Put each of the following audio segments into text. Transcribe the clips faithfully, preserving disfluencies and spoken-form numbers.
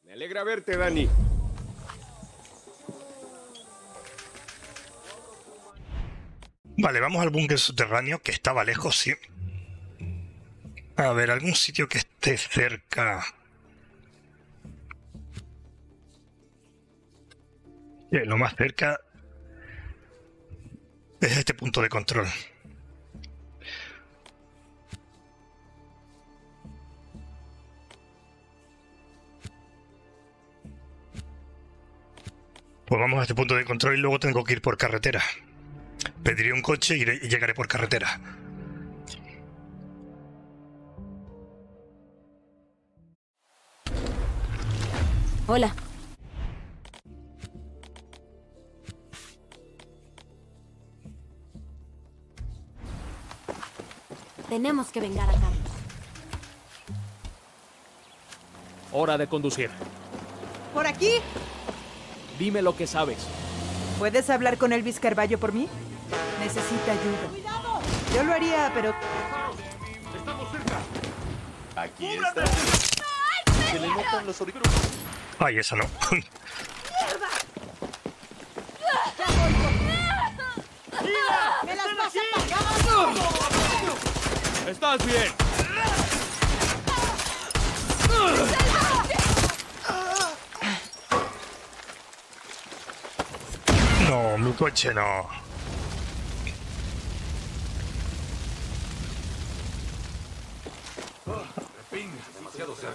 Me alegra verte, Dani. Vale, vamos al búnker subterráneo, que estaba lejos, sí. A ver, algún sitio que esté cerca. Eh, lo más cerca es este punto de control. Pues vamos a este punto de control y luego tengo que ir por carretera. Pediré un coche y, iré, y llegaré por carretera. Hola. Tenemos que vengar a Carlos. Hora de conducir. ¿Por aquí? Dime lo que sabes. ¿Puedes hablar con Elvis Carballo por mí? Necesita ayuda. ¡Cuidado! Yo lo haría, pero... ¡Estamos cerca! Aquí está. Se le notan los audífonos. Ay, esa no. ¡Mierda! ¡Me las vas a pagar! ¡Estás bien! No, mi coche no. Repin, demasiado cerca.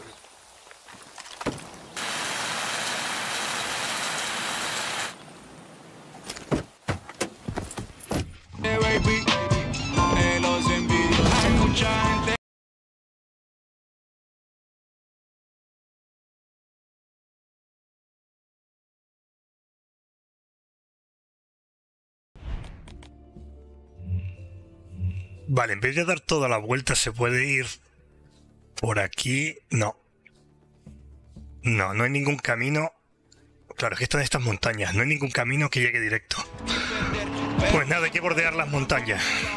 Vale, en vez de dar toda la vuelta se puede ir por aquí. No. No, no hay ningún camino. Claro, es que están estas montañas. No hay ningún camino que llegue directo. Pues nada, hay que bordear las montañas.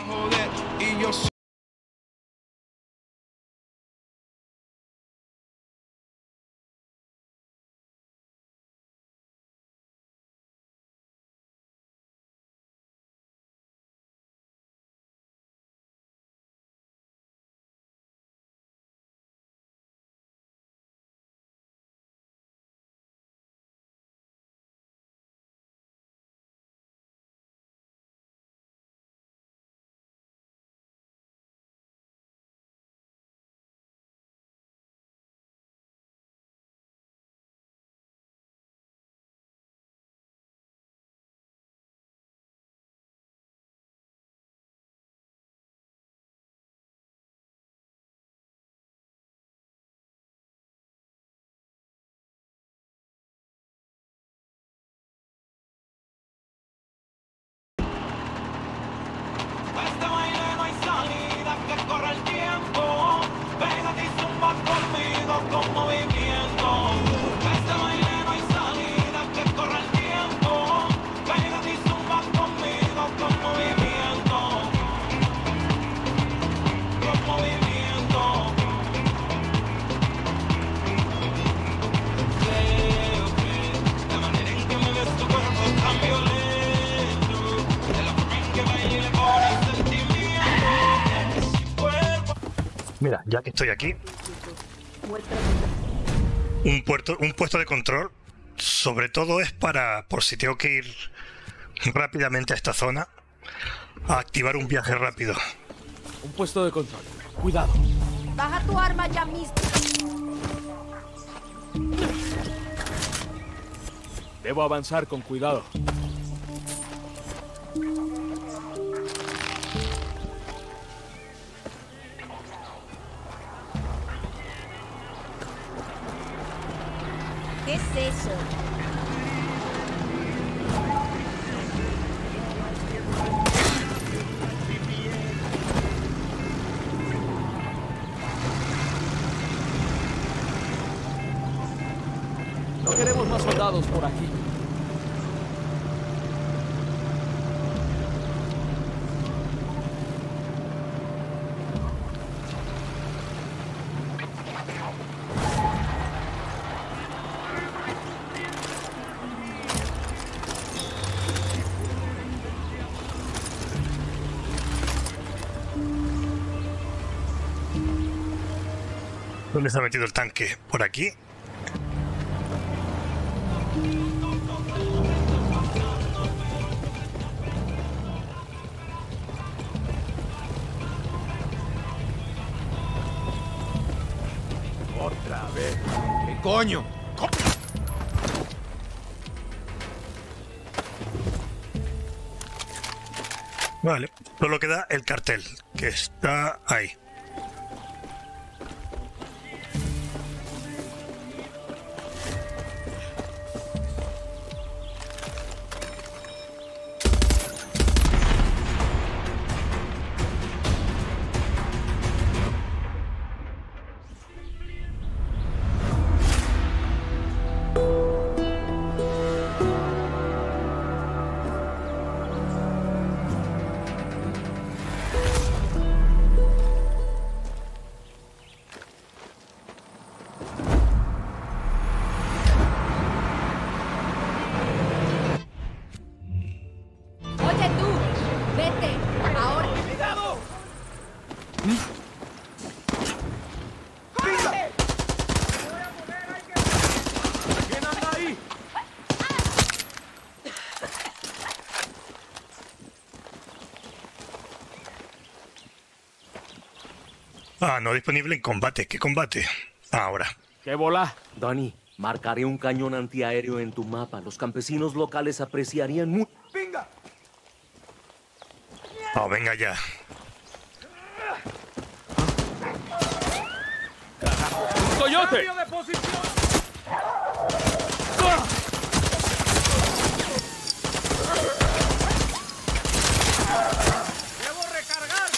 Mira, ya que estoy aquí, un, puerto, un puesto de control, sobre todo es para, por si tengo que ir rápidamente a esta zona, a activar un viaje rápido. Un puesto de control. Cuidado. Baja tu arma ya mismo. Debo avanzar con cuidado. ¿Qué es eso? No queremos más soldados por aquí. ¿Dónde se ha metido el tanque? ¿Por aquí? Otra vez. ¿Qué coño? Vale, solo queda el cartel, que está ahí. Oye tú, vete, ahora. ¡Cuidado! ¿Quién anda ahí? Ah, no disponible en combate. ¿Qué combate? Ahora. ¡Qué bola! Dani, marcaré un cañón antiaéreo en tu mapa. Los campesinos locales apreciarían mucho. Oh, venga ya. ¡Coyote! de posición! ¡Debo recargar!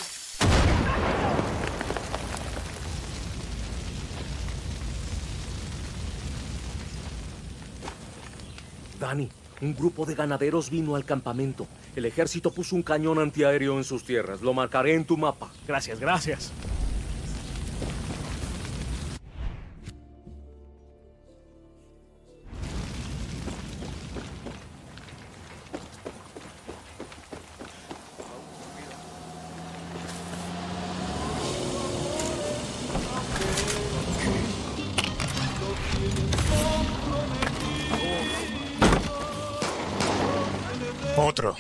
Dani, un grupo de ganaderos vino al campamento. El ejército puso un cañón antiaéreo en sus tierras. Lo marcaré en tu mapa. Gracias, gracias. Otro.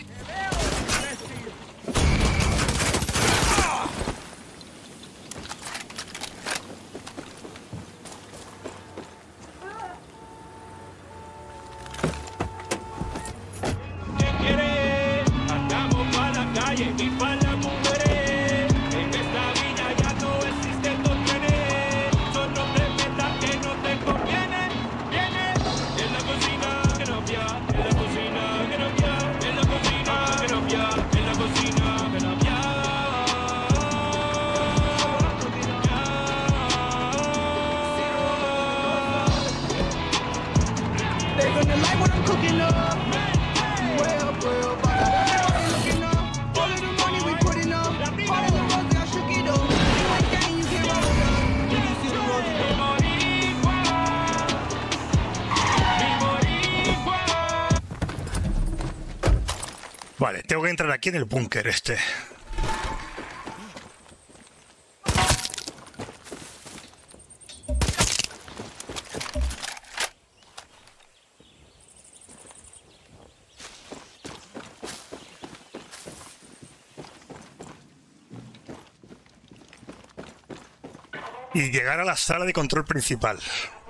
Andamos pa' la calle y pa' las mujeres. En esta vida ya no existen dos trenes. Solo te metas que no te conviene. Viene en la cocina que no via, en la cocina que no via, en la cocina que no via, en la cocina que no via. They're gonna like what I'm cooking up. Well, well, but I looking up. All of the money we putting up. All of the roads I shook it up. You ain't gang, you can't roll it up. Did you see the roads we put Vale, tengo que entrar aquí en el búnker este. Y llegar a la sala de control principal.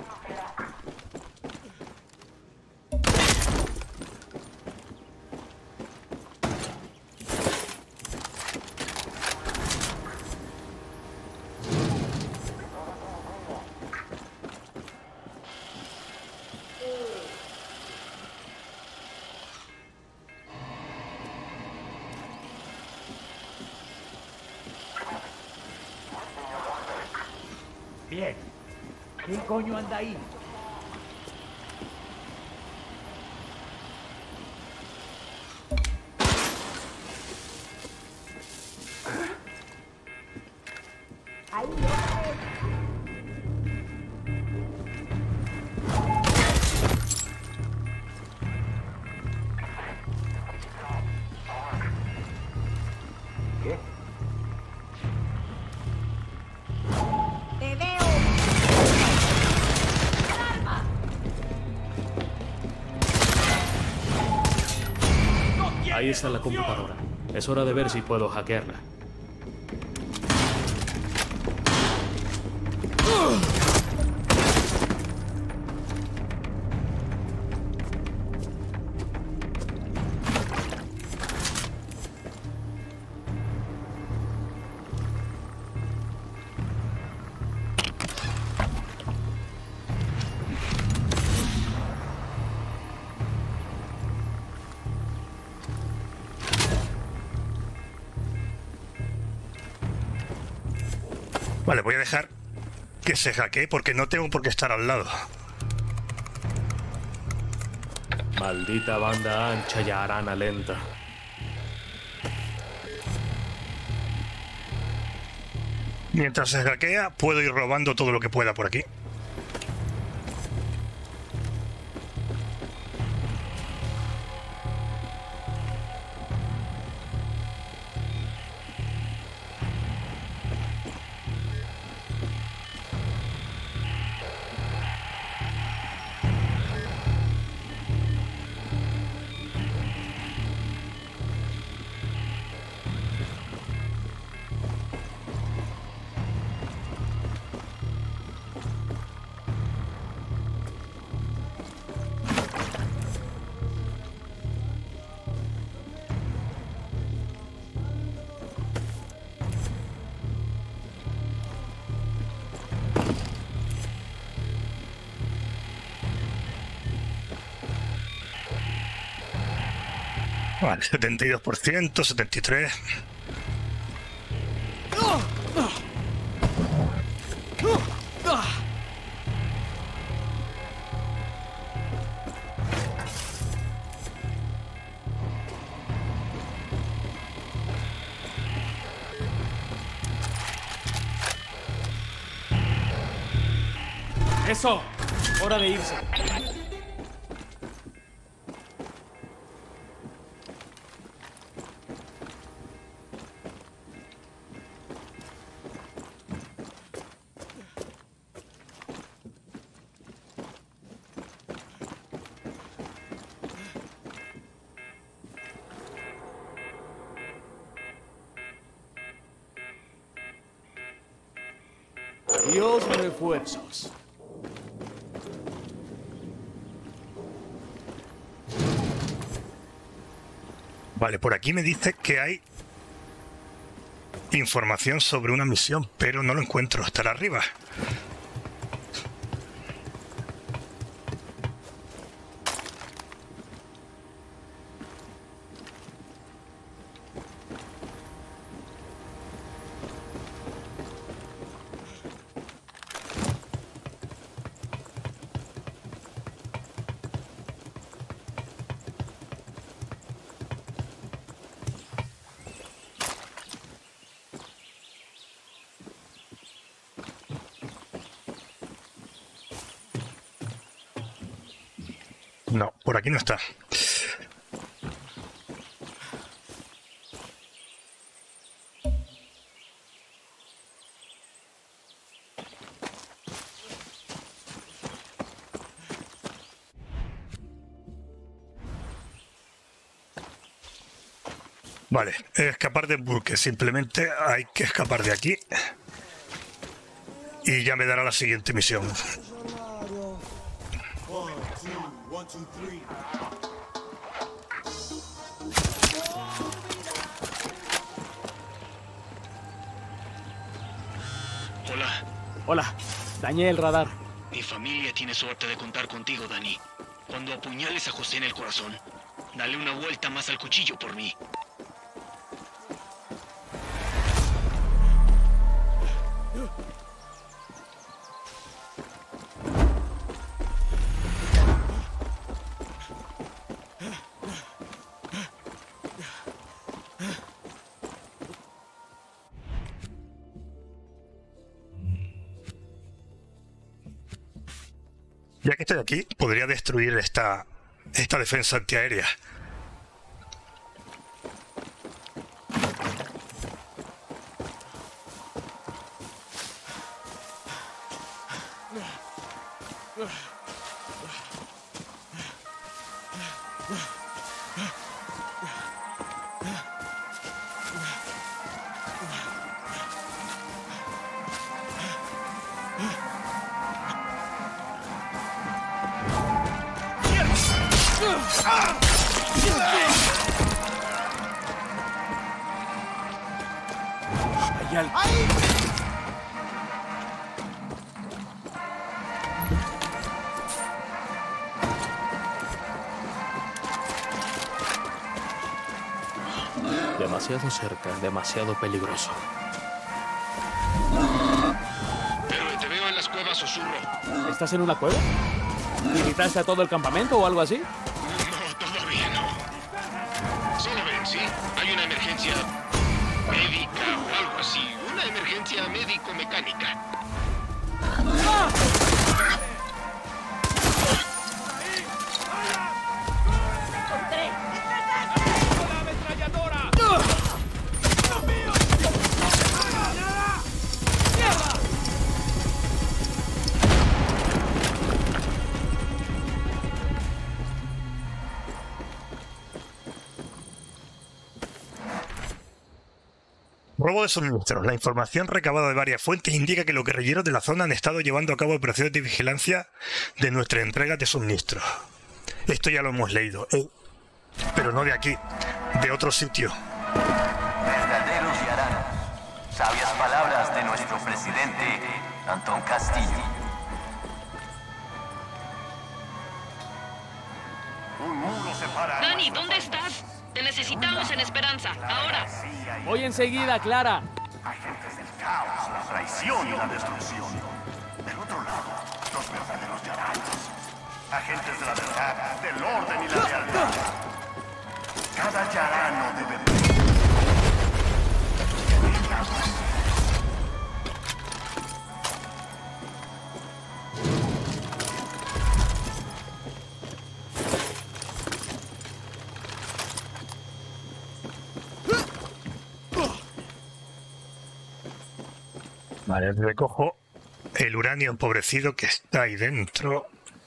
Bien. ¿Quién coño anda ahí? Te veo. Ahí está la computadora. Es hora de ver si puedo hackearla. Vale, voy a dejar que se hackee porque no tengo por qué estar al lado. Maldita banda ancha y arana lenta. Mientras se hackea, puedo ir robando todo lo que pueda por aquí. Vale, setenta y dos por ciento, setenta y tres. Eso. Hora de irse. Dios refuerzos. Vale, por aquí me dice que hay información sobre una misión, pero no lo encuentro. Estará arriba. No, por aquí no está. Vale, escapar del buque. Simplemente hay que escapar de aquí. Y ya me dará la siguiente misión. Hola, Hola. Dañé el radar. mi familia tiene suerte de contar contigo, Dani. Cuando apuñales a José en el corazón, dale una vuelta más al cuchillo por mí. Ya que estoy aquí, podría destruir esta, esta defensa antiaérea. Hay algo. Demasiado cerca, demasiado peligroso. Pero te veo en las cuevas, susurro. ¿Estás en una cueva? ¿Visitaste a todo el campamento o algo así? No, todavía no. Solo ven, ¿sí? Hay una emergencia médica o algo así. Una emergencia médico-mecánica. Robo de suministros. La información recabada de varias fuentes indica que los guerrilleros de la zona han estado llevando a cabo operaciones de vigilancia de nuestra entrega de suministros. Esto ya lo hemos leído, eh, pero no de aquí, de otro sitio. Verdaderos yaranos. Sabias palabras de nuestro presidente, Antón Castillo. Un muro separa. Dani, ¿dónde estás? Te necesitamos en Esperanza, ahora. Voy enseguida, Clara. Agentes del caos, la traición y la destrucción. Del otro lado, los verdaderos yaranos. Agentes de la verdad, del orden y la lealtad. Cada yarano debe... Vale, recojo el uranio empobrecido que está ahí dentro.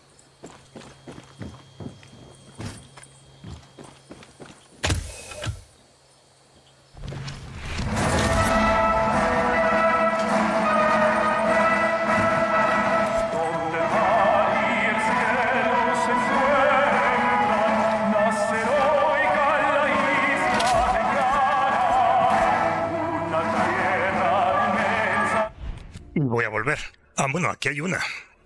Voy a volver. Ah, bueno, aquí hay una.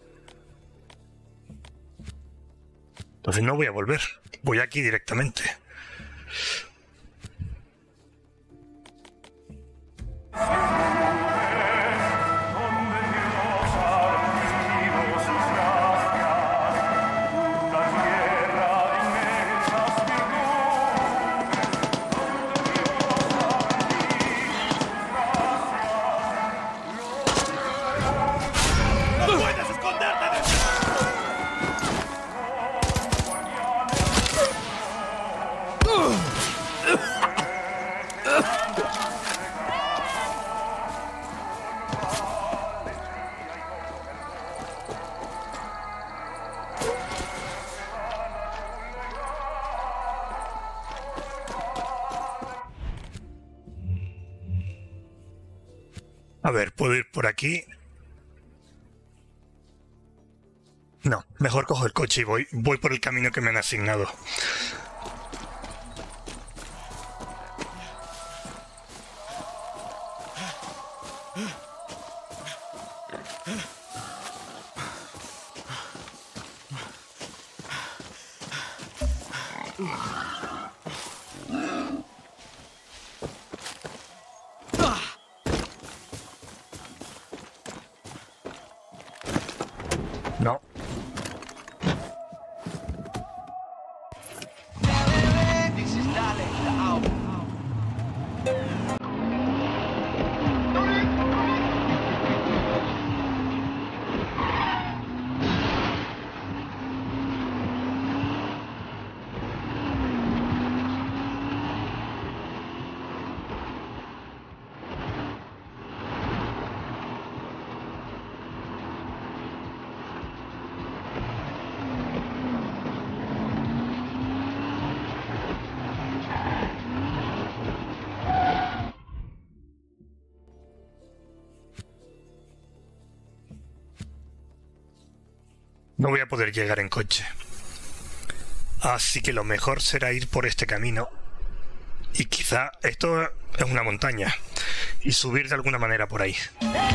Entonces no voy a volver. Voy aquí directamente. A ver, ¿puedo ir por aquí? No, mejor cojo el coche y voy, voy por el camino que me han asignado. No. No voy a poder llegar en coche. Así que lo mejor será ir por este camino. Y quizá esto es una montaña. Y subir de alguna manera por ahí.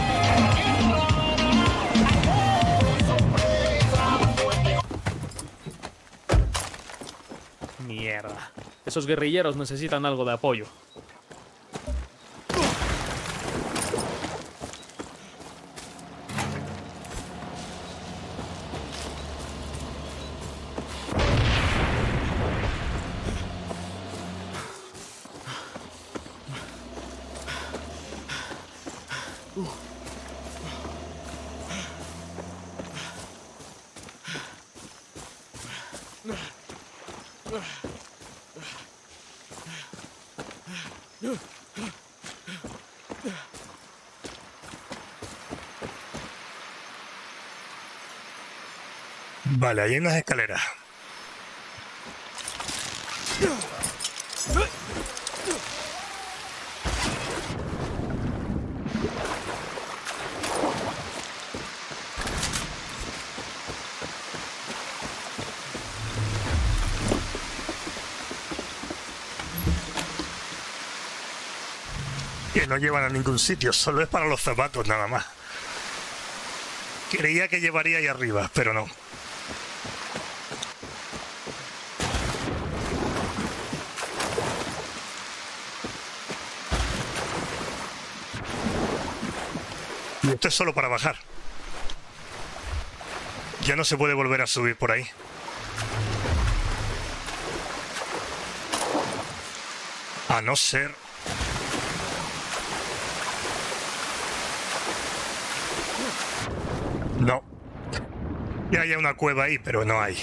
Mierda. Esos guerrilleros necesitan algo de apoyo. Vale, ahí hay unas escaleras. Que no llevan a ningún sitio, solo es para los zapatos nada más. Creía que llevaría ahí arriba, pero no. Y esto es solo para bajar. Ya no se puede volver a subir por ahí. A no ser... No. Ya hay una cueva ahí, pero no hay.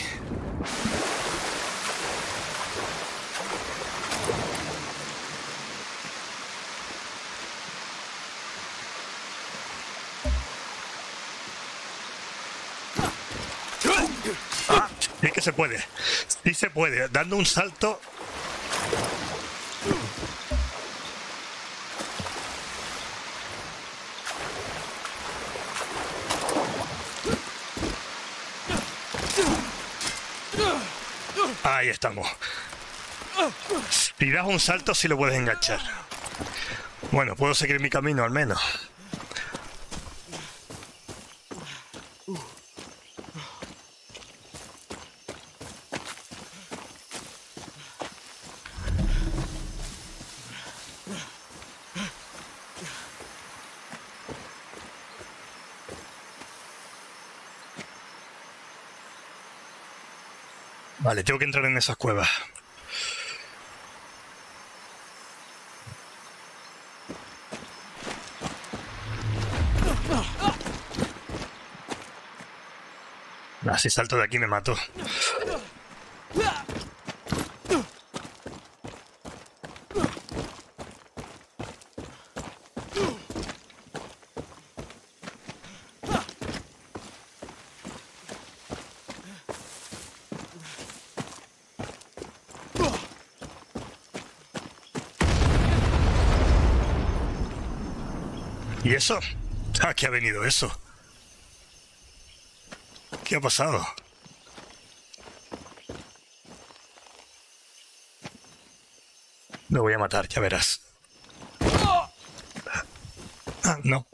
Ah, sí que se puede. Sí se puede. Dando un salto... Ahí estamos. Si das un salto, sí lo puedes enganchar. Bueno, puedo seguir mi camino al menos. Vale, tengo que entrar en esas cuevas. Ah, si salto de aquí me mato. ¿Y eso? ¿A qué ha venido eso? ¿Qué ha pasado? Lo voy a matar, ya verás. Ah, no.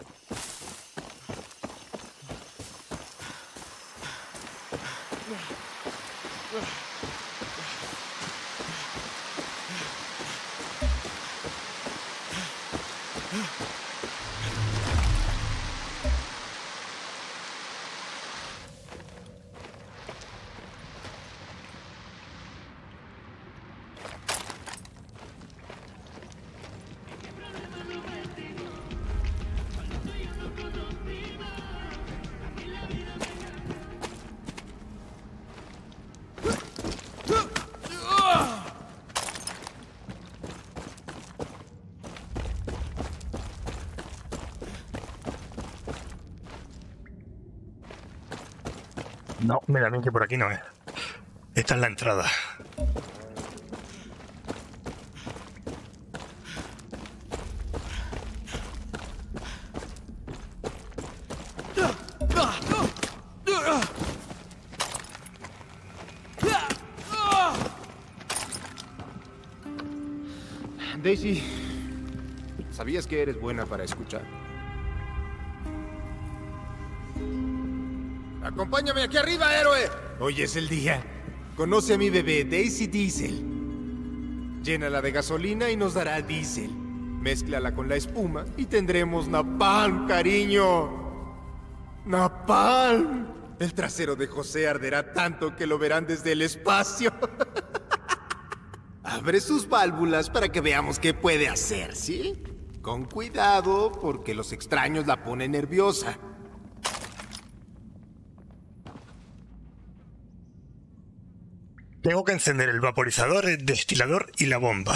No, me da bien que por aquí no es. Esta es la entrada. Daisy, ¿sabías que eres buena para escuchar? Acompáñame aquí arriba, héroe. Hoy es el día. Conoce a mi bebé, Daisy Diesel. Llénala de gasolina y nos dará diésel. Mézclala con la espuma y tendremos napalm, cariño. ¡Napalm! El trasero de José arderá tanto que lo verán desde el espacio. Abre sus válvulas para que veamos qué puede hacer, ¿sí? Con cuidado, porque los extraños la ponen nerviosa. Tengo que encender el vaporizador, el destilador y la bomba.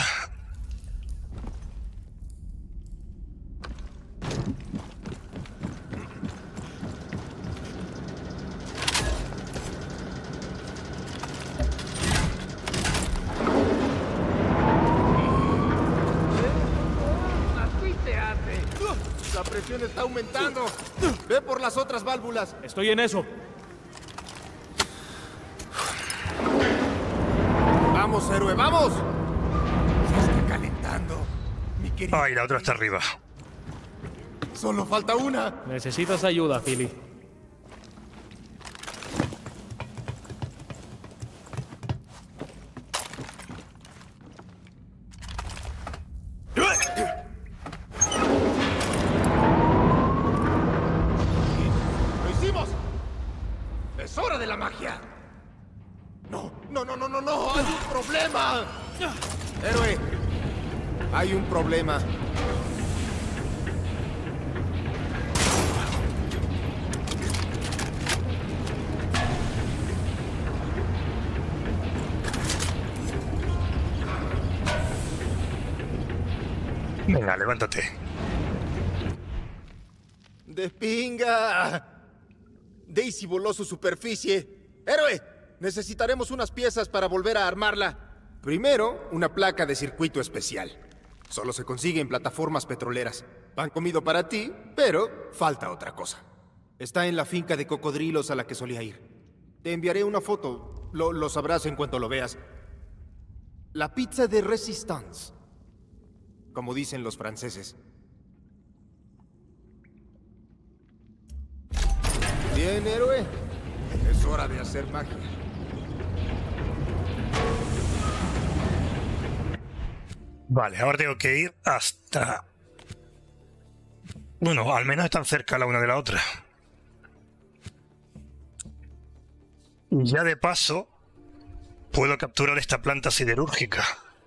La presión está aumentando. Ve por las otras válvulas. Estoy en eso. ¡Vamos, héroe, vamos! Se está calentando, mi querido. Ay, la otra está arriba. Solo falta una. Necesitas ayuda, Philly. ¡Lo hicimos! ¡Es hora de la magia! ¡No, no, no, no, no, no! ¡Hay un problema! Héroe, hay un problema. Venga, levántate. ¡De pinga! Daisy voló su superficie. ¡Héroe! Necesitaremos unas piezas para volver a armarla. Primero, una placa de circuito especial. Solo se consigue en plataformas petroleras. Pan comido para ti, pero falta otra cosa. Está en la finca de cocodrilos a la que solía ir. Te enviaré una foto. Lo, lo sabrás en cuanto lo veas. La pizza de Resistance, como dicen los franceses. Bien, héroe. Es hora de hacer magia. Vale, ahora tengo que ir hasta... Bueno, al menos están cerca la una de la otra. Y ya de paso, puedo capturar esta planta siderúrgica.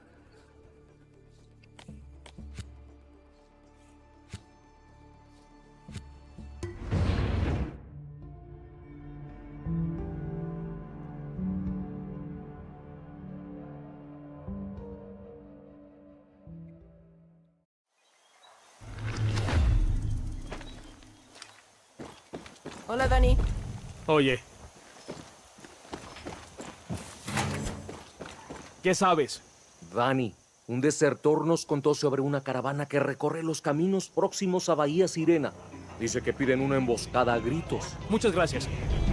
Hola, Dani. Oye. ¿Qué sabes? Dani, un desertor nos contó sobre una caravana que recorre los caminos próximos a Bahía Sirena. Dice que piden una emboscada a gritos. Muchas gracias.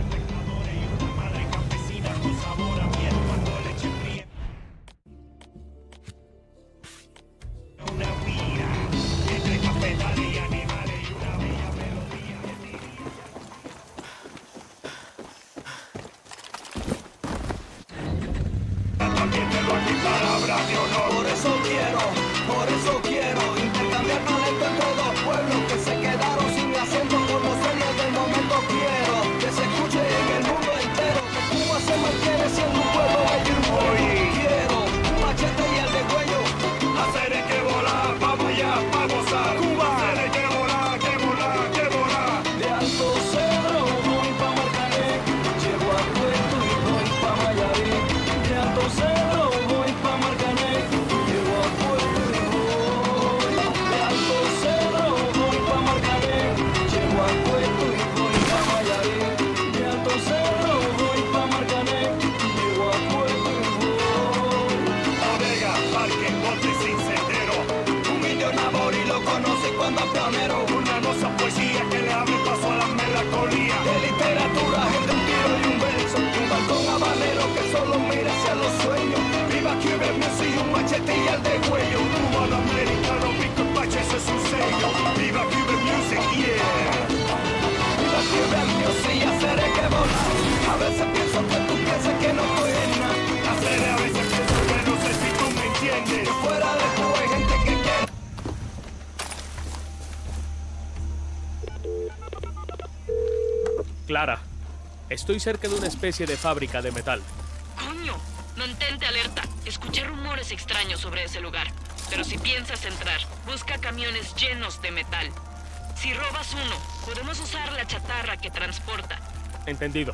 Por eso quiero, por eso quiero intercambiar talento entre dos pueblos que se quedaron sin acento por los sueños del momento. Quiero que se escuche en el mundo entero que Cuba se mantiene siendo un pueblo bello y bueno. Quiero un machete y el de cuello. Hacer es que volar, vamos allá, vamos a gozar. Cuba, hacer es que volar, que volar, que volar. De Alto Cedro voy pa' Marcané, llego a Puerto y voy pa' Mayarí. De Alto Cedro voy pa' Marcané, llego a Puerto y voy. De Alto Cedro voy pa' Marcané, llego a Puerto y voy pa' Mayarí. De Alto Cedro voy pa' Marcané, llego a Puerto y voy. La Vega, Parque, Monte sin sendero. Un indio Nabori lo conoce cuando es pionero. Una hermosa poesía que le abre paso a la melancolía. De literatura, gente, un tiro y un verso. Un balcón habanero que solo mira hacia los sueños. Viva Cuban Music, un machete y el de cuello. Un cubano Clara, estoy cerca de una especie de fábrica de metal. ¡Coño! Mantente alerta. Escuché rumores extraños sobre ese lugar. Pero si piensas entrar, busca camiones llenos de metal. Si robas uno, podemos usar la chatarra que transporta. Entendido.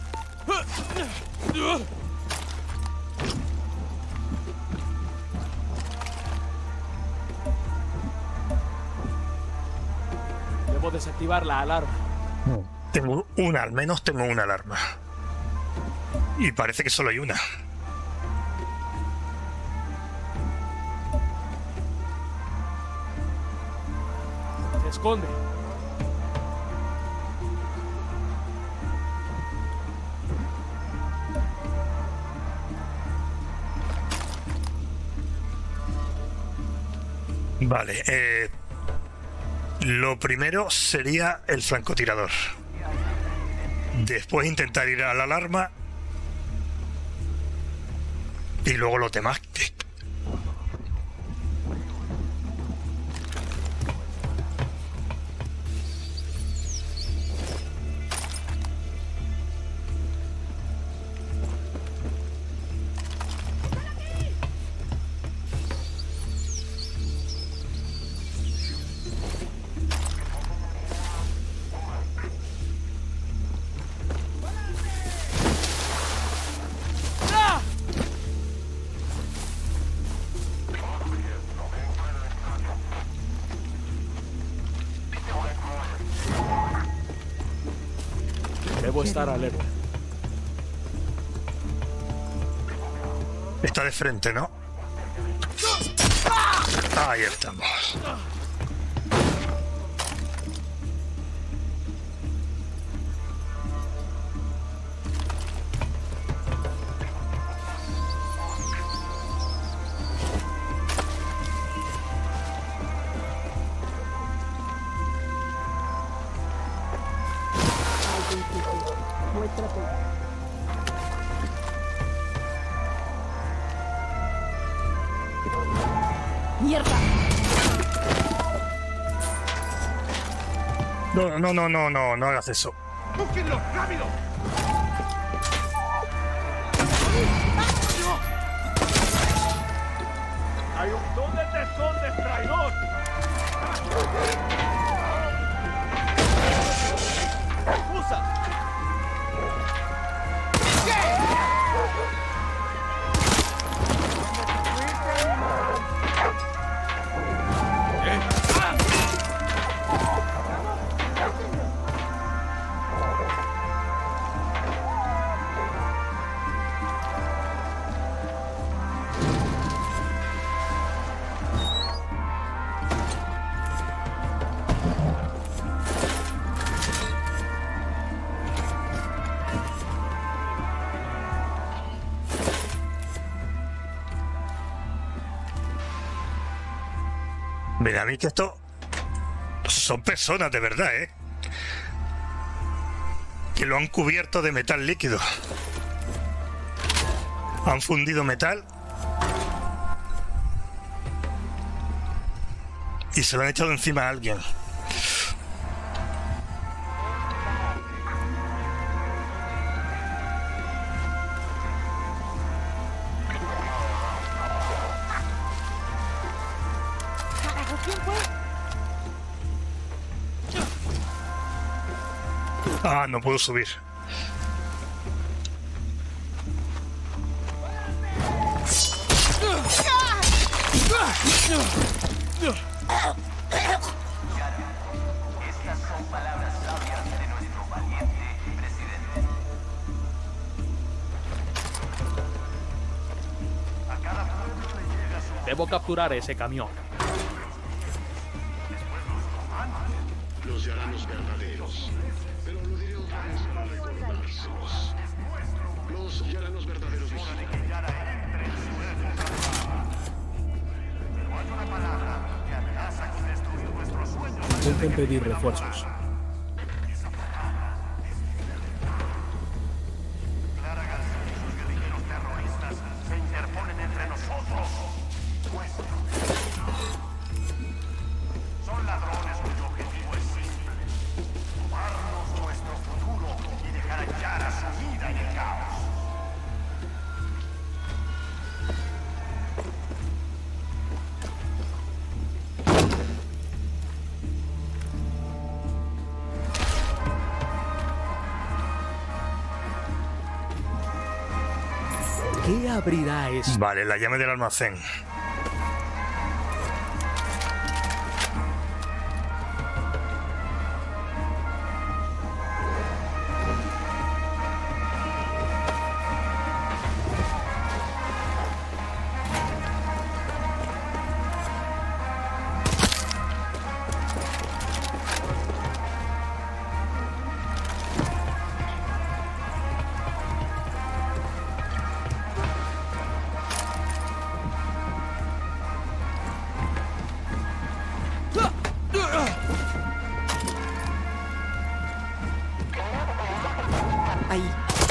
Debo desactivar la alarma. Tengo una, al menos tengo una alarma. Y parece que solo hay una. Se esconde. Vale, eh, lo primero sería el francotirador. Después intentar ir a la alarma. Y luego los demás. Debo estar alerta. Está de frente, ¿no? Ahí estamos. ¡Mierda! No, no, no, no, no, no hagas eso. ¡Búsquenlo, rápido! ¡Hay un... ¿Dónde te escondes, traidor? ¡Usa! Mira, a mí que esto son personas de verdad, ¿eh? Que lo han cubierto de metal líquido. Han fundido metal y se lo han echado encima a alguien. Ah, no puedo subir. Estas son palabras sabias de nuestro valiente presidente. A cada pueblo le llega su... Debo capturar ese camión. Los yaranos verdaderos. Pero lo diré otra vez para recordárselos. Los yaranos verdaderos vigilan. Pero hay una palabra que amenaza con destruir nuestros sueños. Intenten pedir refuerzos. Clara García y sus guerrilleros terroristas se interponen entre nosotros. Nuestro. Son ladrones cuyo objetivo es simple: robarnos nuestro futuro y dejar abrirá esto? Vale, la llave del almacén. Ahí.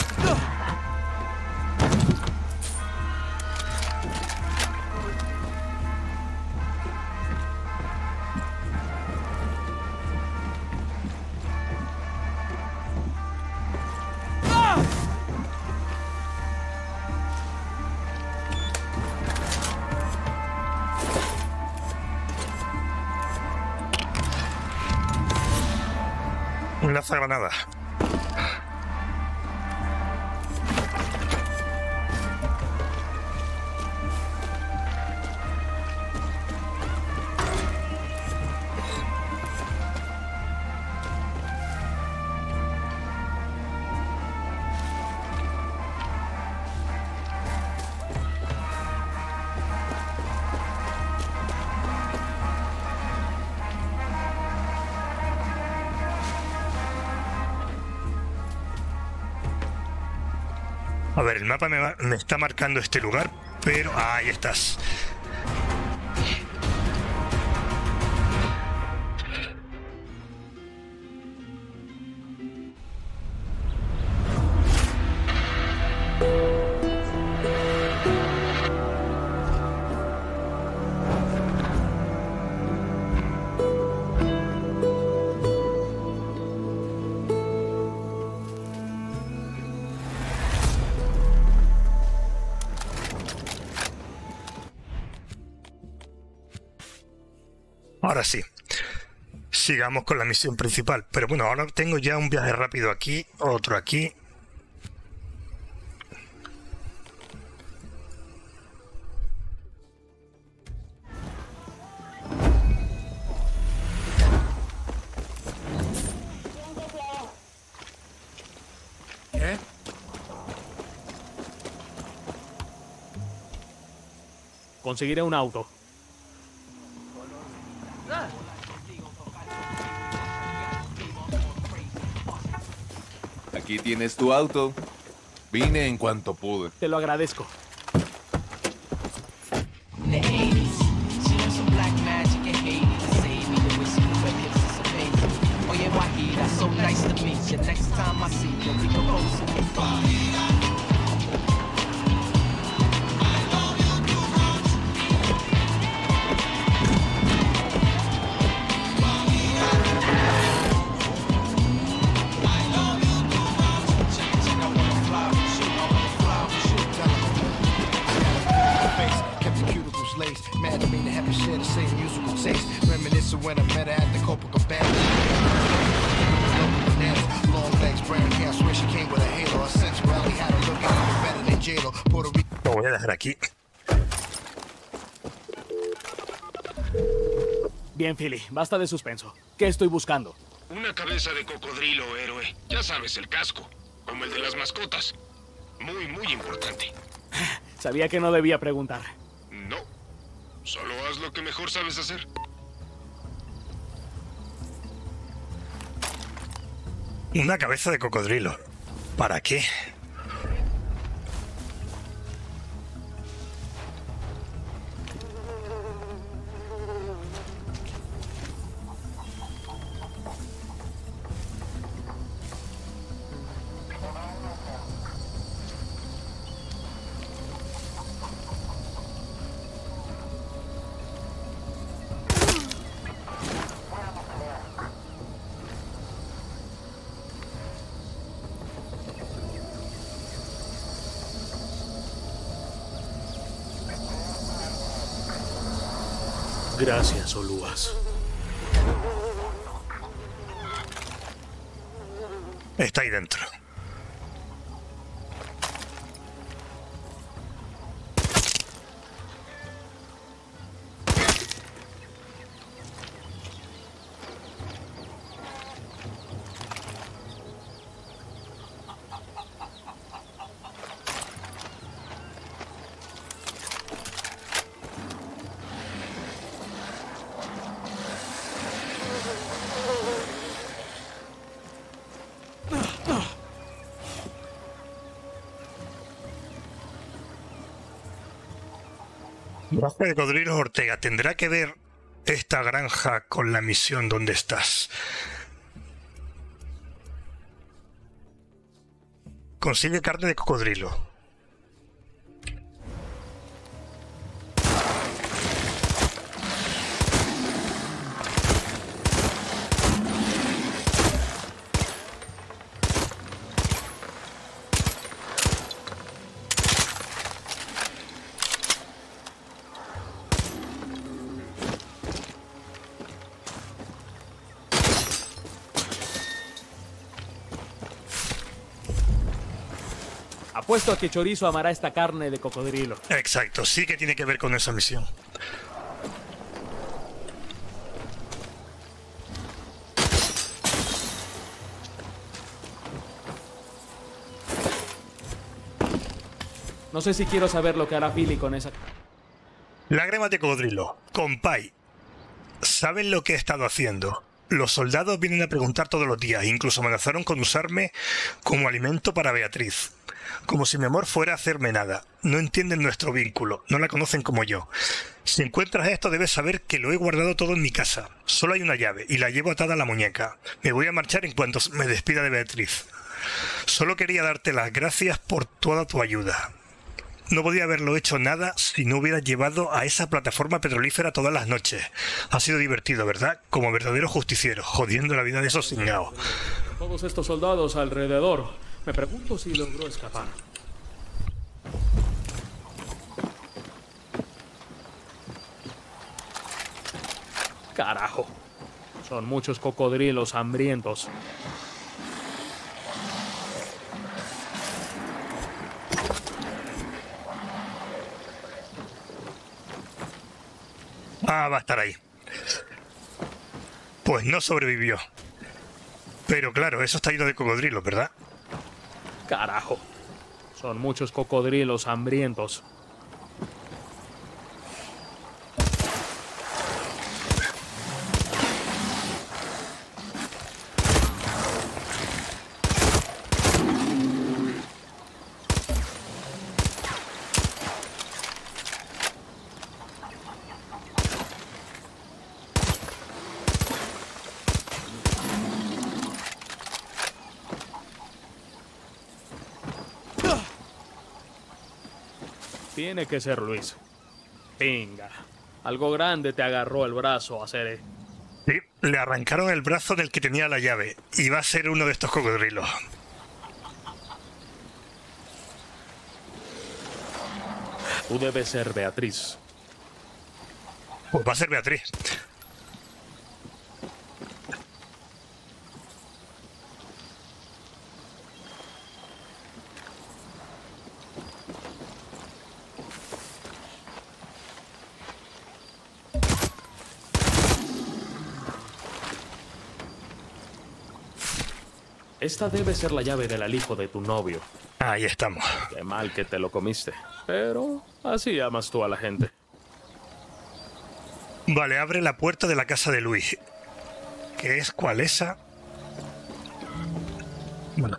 Un lanzagranada. A ver, el mapa me, va- me está marcando este lugar, pero... Ah, ahí estás. Ahora sí, sigamos con la misión principal. Pero bueno, ahora tengo ya un viaje rápido aquí, otro aquí. ¿Qué? Conseguiré un auto. Aquí tienes tu auto. Vine en cuanto pude. Te lo agradezco. Lo voy a dejar aquí. Bien, Philly, basta de suspenso. ¿Qué estoy buscando? Una cabeza de cocodrilo, héroe. Ya sabes, el casco. Como el de las mascotas. Muy, muy importante. Sabía que no debía preguntar. No. Solo haz lo que mejor sabes hacer. Una cabeza de cocodrilo. ¿Para qué? Gracias, Oluas. Está ahí dentro. Granja de cocodrilos Ortega. ¿Tendrá que ver esta granja con la misión donde estás? Consigue carne de cocodrilo. Apuesto a que Chorizo amará esta carne de cocodrilo. Exacto, sí que tiene que ver con esa misión. No sé si quiero saber lo que hará Philly con esa... Lágrimas de cocodrilo. Compay, ¿saben lo que he estado haciendo? Los soldados vienen a preguntar todos los días, incluso amenazaron con usarme como alimento para Beatriz. Como si mi amor fuera a hacerme nada. No entienden nuestro vínculo, no la conocen como yo. Si encuentras esto debes saber que lo he guardado todo en mi casa. Solo hay una llave y la llevo atada a la muñeca. Me voy a marchar en cuanto me despida de Beatriz. Solo quería darte las gracias por toda tu ayuda. No podía haberlo hecho nada si no hubiera llevado a esa plataforma petrolífera todas las noches. Ha sido divertido, ¿verdad? Como verdadero justiciero, jodiendo la vida de esos cingaos. Todos estos soldados alrededor. Me pregunto si logró escapar. Carajo. Son muchos cocodrilos hambrientos. Ah, va a estar ahí. Pues no sobrevivió. Pero claro, eso está lleno de cocodrilos, ¿verdad? Carajo. Son muchos cocodrilos hambrientos. Tiene que ser Luis. Venga. Algo grande te agarró el brazo, Acere. Sí, le arrancaron el brazo del que tenía la llave. Y va a ser uno de estos cocodrilos. Tú debes ser Beatriz. Pues va a ser Beatriz. Esta debe ser la llave del alijo de tu novio. Ahí estamos. Qué mal que te lo comiste. Pero así amas tú a la gente. Vale, abre la puerta de la casa de Luis. ¿Qué es? ¿Cuál esa? Bueno.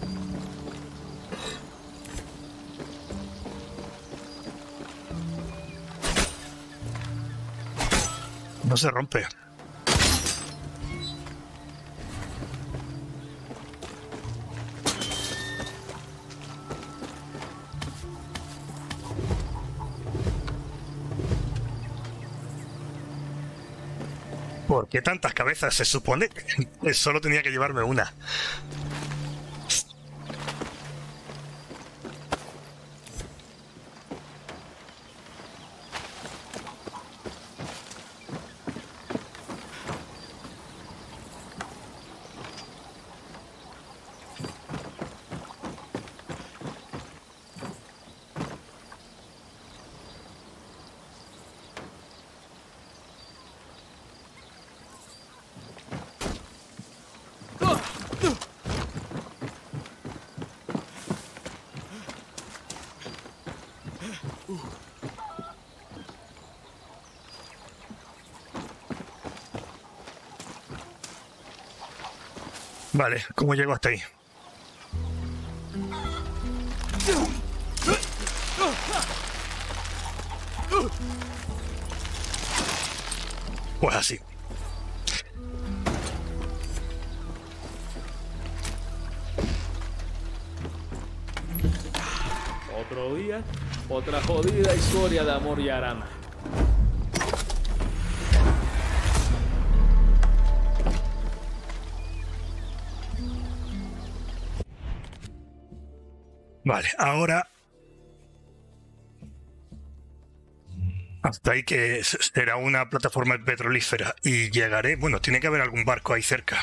No se rompe. ¿Por qué tantas cabezas? Se supone que solo tenía que llevarme una. Vale, ¿cómo llego hasta ahí? Pues así. Otro día, otra jodida historia de amor y arana. Vale, ahora... Hasta ahí que será una plataforma petrolífera y llegaré... Bueno, tiene que haber algún barco ahí cerca.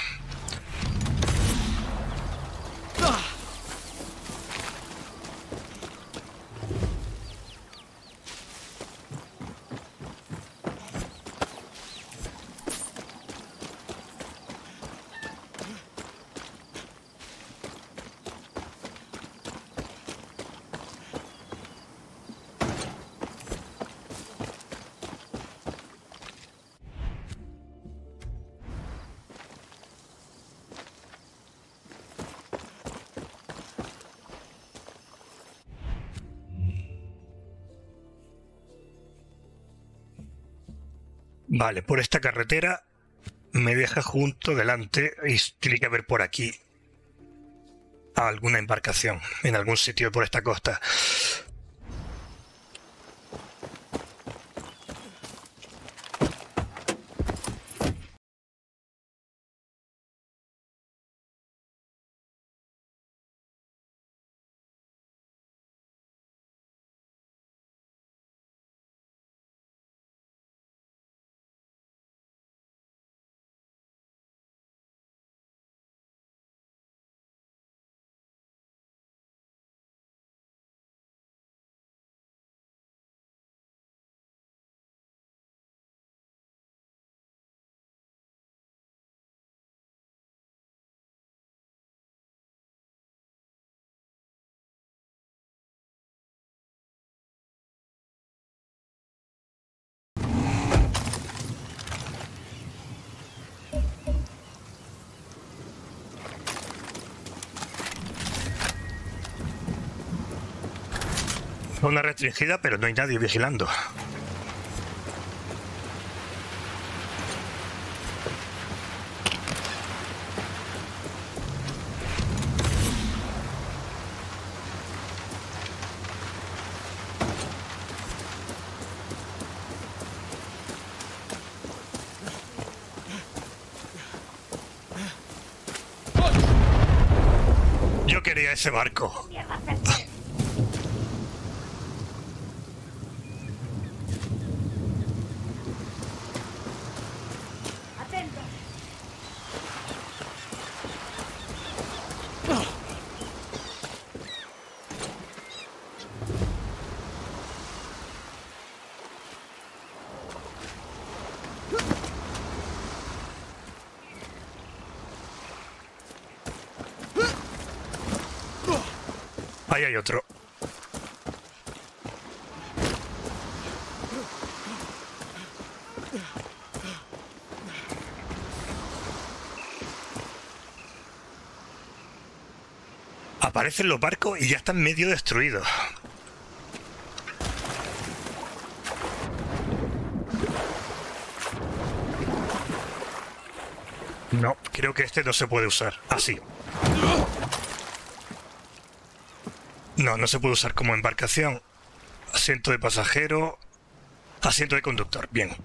Vale, por esta carretera me deja junto delante y tiene que haber por aquí alguna embarcación en algún sitio por esta costa. Zona restringida, pero no hay nadie vigilando. Yo quería ese barco. Ahí hay otro. Aparecen los barcos y ya están medio destruidos. No, creo que este no se puede usar. Así. No, no se puede usar como embarcación. Asiento de pasajero. Asiento de conductor. Bien.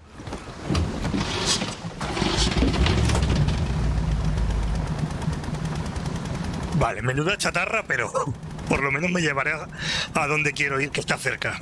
Vale, menuda chatarra, pero por lo menos me llevaré a, a donde quiero ir, que está cerca.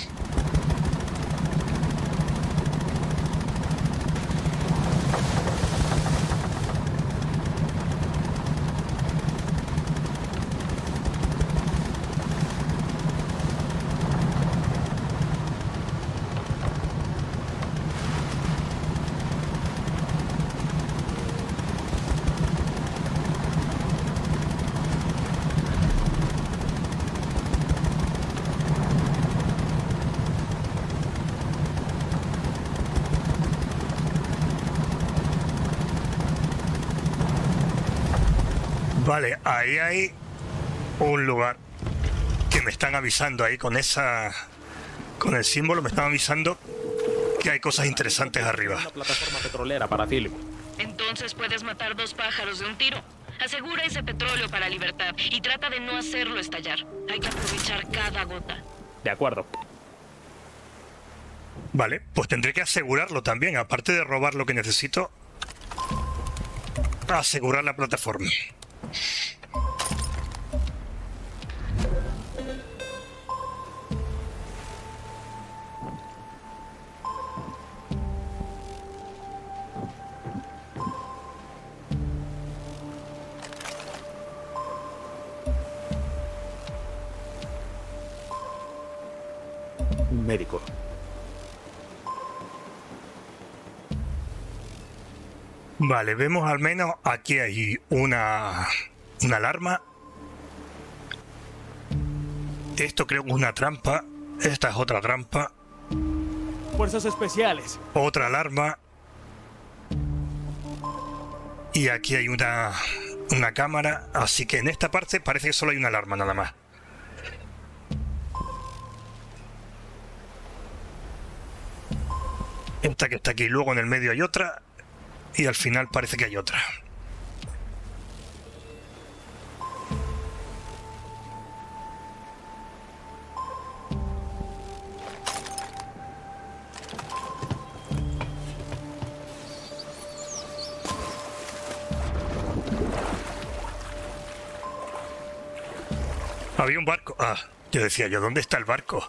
Vale, ahí hay un lugar que me están avisando ahí con esa... con el símbolo me están avisando que hay cosas interesantes arriba. Una plataforma petrolera para Philip. Entonces puedes matar dos pájaros de un tiro. Asegura ese petróleo para Libertad y trata de no hacerlo estallar. Hay que aprovechar cada gota. De acuerdo. Vale, pues tendré que asegurarlo también. Aparte de robar lo que necesito, asegurar la plataforma. Un médico. Vale, vemos al menos aquí hay una, una alarma. Esto creo que es una trampa. Esta es otra trampa. Fuerzas especiales. Otra alarma. Y aquí hay una, una cámara. Así que en esta parte parece que solo hay una alarma nada más. Esta que está aquí. Luego en el medio hay otra. Y al final parece que hay otra. Había un barco. Ah, yo decía yo, ¿dónde está el barco?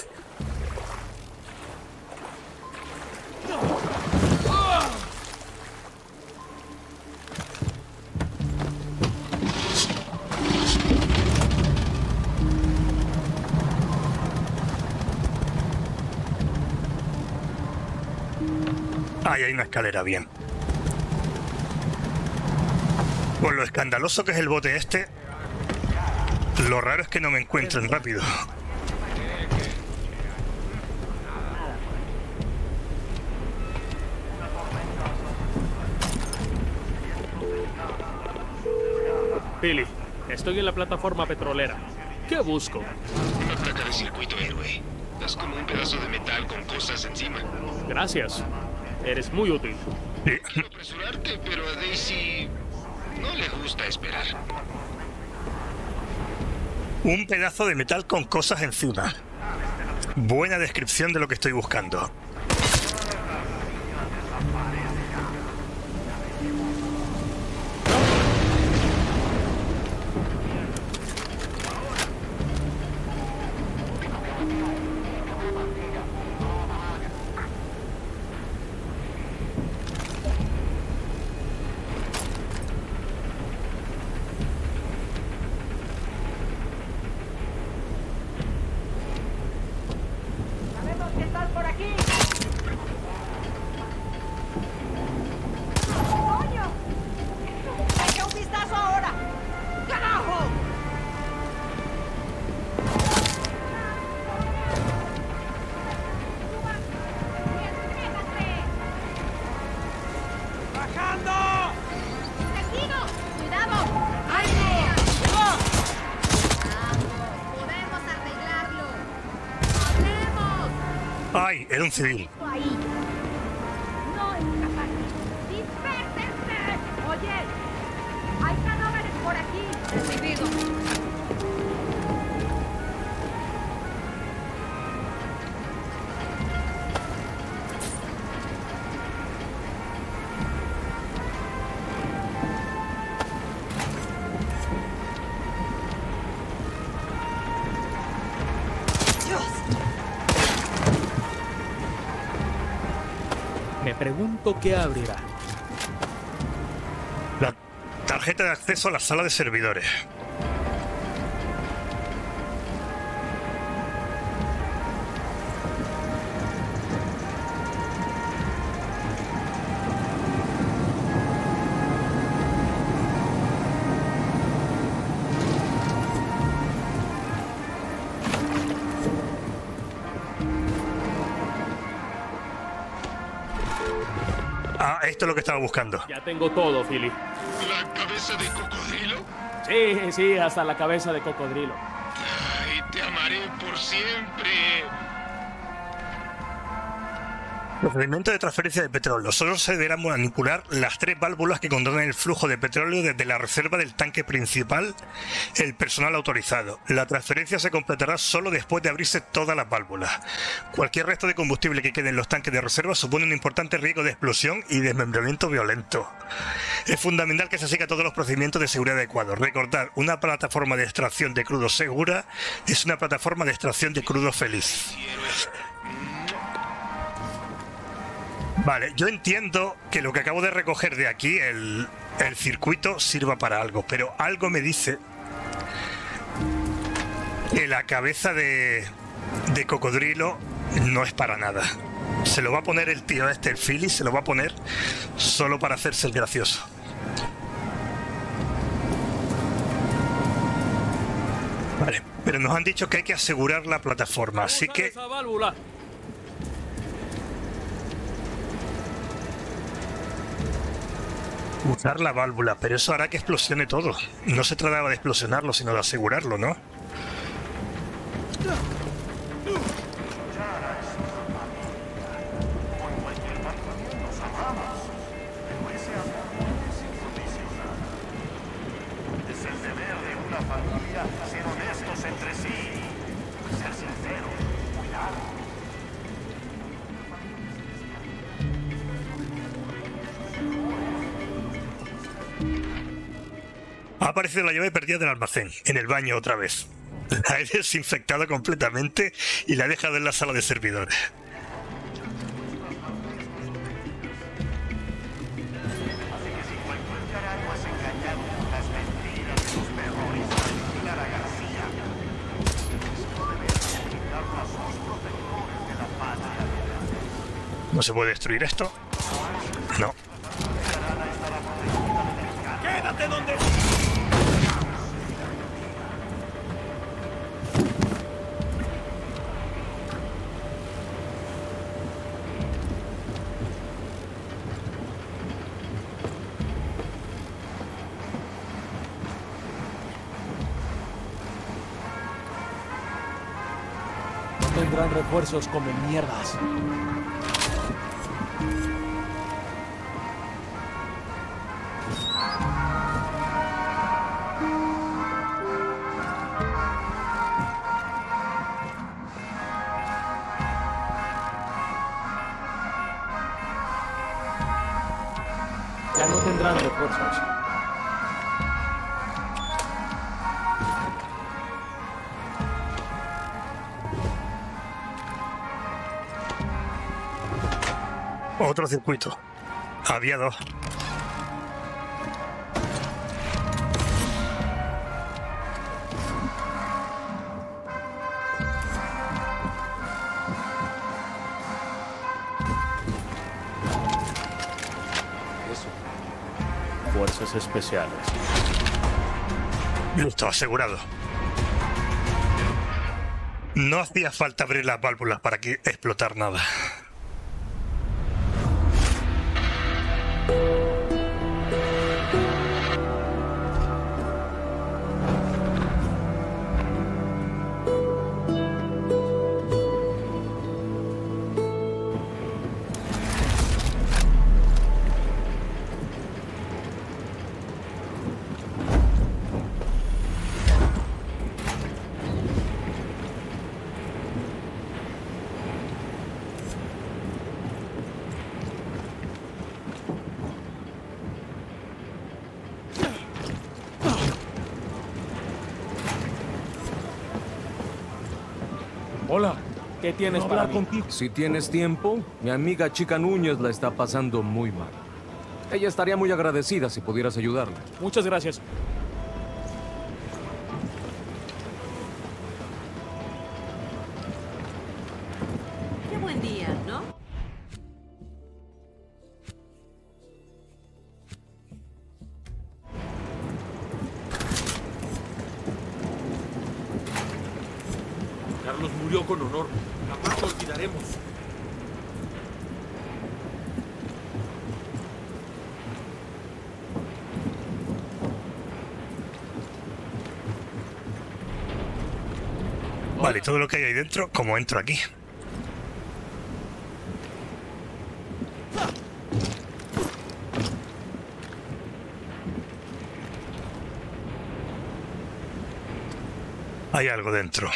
Ahí hay una escalera, bien. Por lo escandaloso que es el bote este, lo raro es que no me encuentren rápido. Philip, estoy en la plataforma petrolera. ¿Qué busco? Una placa de circuito, héroe. Es como un pedazo de metal con cosas encima. Gracias. Eres muy útil. Quiero apresurarte, pero a Daisy no le gusta esperar. Un pedazo de metal con cosas encima. Buena descripción de lo que estoy buscando. ¡Ay! Era un civil. Ahí. No escapar. ¡Dispérsense! Oye, hay cadáveres por aquí. Recibido. Me pregunto qué abrirá. La tarjeta de acceso a la sala de servidores. Ah, esto es lo que estaba buscando. Ya tengo todo, Philip. ¿La cabeza de cocodrilo? Sí, sí, hasta la cabeza de cocodrilo. Ay, te amaré por siempre. Procedimiento de transferencia de petróleo. Solo se deberán manipular las tres válvulas que controlan el flujo de petróleo desde la reserva del tanque principal, el personal autorizado. La transferencia se completará solo después de abrirse todas las válvulas. Cualquier resto de combustible que quede en los tanques de reserva supone un importante riesgo de explosión y desmembramiento violento. Es fundamental que se siga todos los procedimientos de seguridad adecuados. Recordad, una plataforma de extracción de crudo segura es una plataforma de extracción de crudo feliz. Vale, yo entiendo que lo que acabo de recoger de aquí, el, el circuito, sirva para algo, pero algo me dice que la cabeza de, de cocodrilo no es para nada. Se lo va a poner el tío este, el Philly, se lo va a poner solo para hacerse el gracioso. Vale, pero nos han dicho que hay que asegurar la plataforma, así que... ¡Esa válvula! Usar la válvula, pero eso hará que explosione todo. No se trataba de explosionarlo, sino de asegurarlo, ¿no? Es el deber de una familia ser honestos entre sí, ser sinceros, cuidado. Ha aparecido la llave perdida del almacén, en el baño otra vez. La he desinfectado completamente y la he dejado en la sala de servidores. Así que si cualquier carajo has engañado con las mentiras de los terroristas de Clara García, no debes obligar a sus protectores de la patria. ¿No se puede destruir esto? No. ¡Quédate donde... Tendrán refuerzos como mierdas. Ya no tendrán refuerzos. Otro circuito. Había dos. Fuerzas especiales. Listo, asegurado. No hacía falta abrir las válvulas para que explotar nada. Hola, ¿qué tienes ¿No para hablar mí? contigo? Si tienes tiempo, mi amiga Chica Núñez la está pasando muy mal. Ella estaría muy agradecida si pudieras ayudarla. Muchas gracias. Qué buen día, ¿no? Carlos murió con honor. Jamás lo olvidaremos. Vale, todo lo que hay ahí dentro, como entro aquí. Hay algo dentro.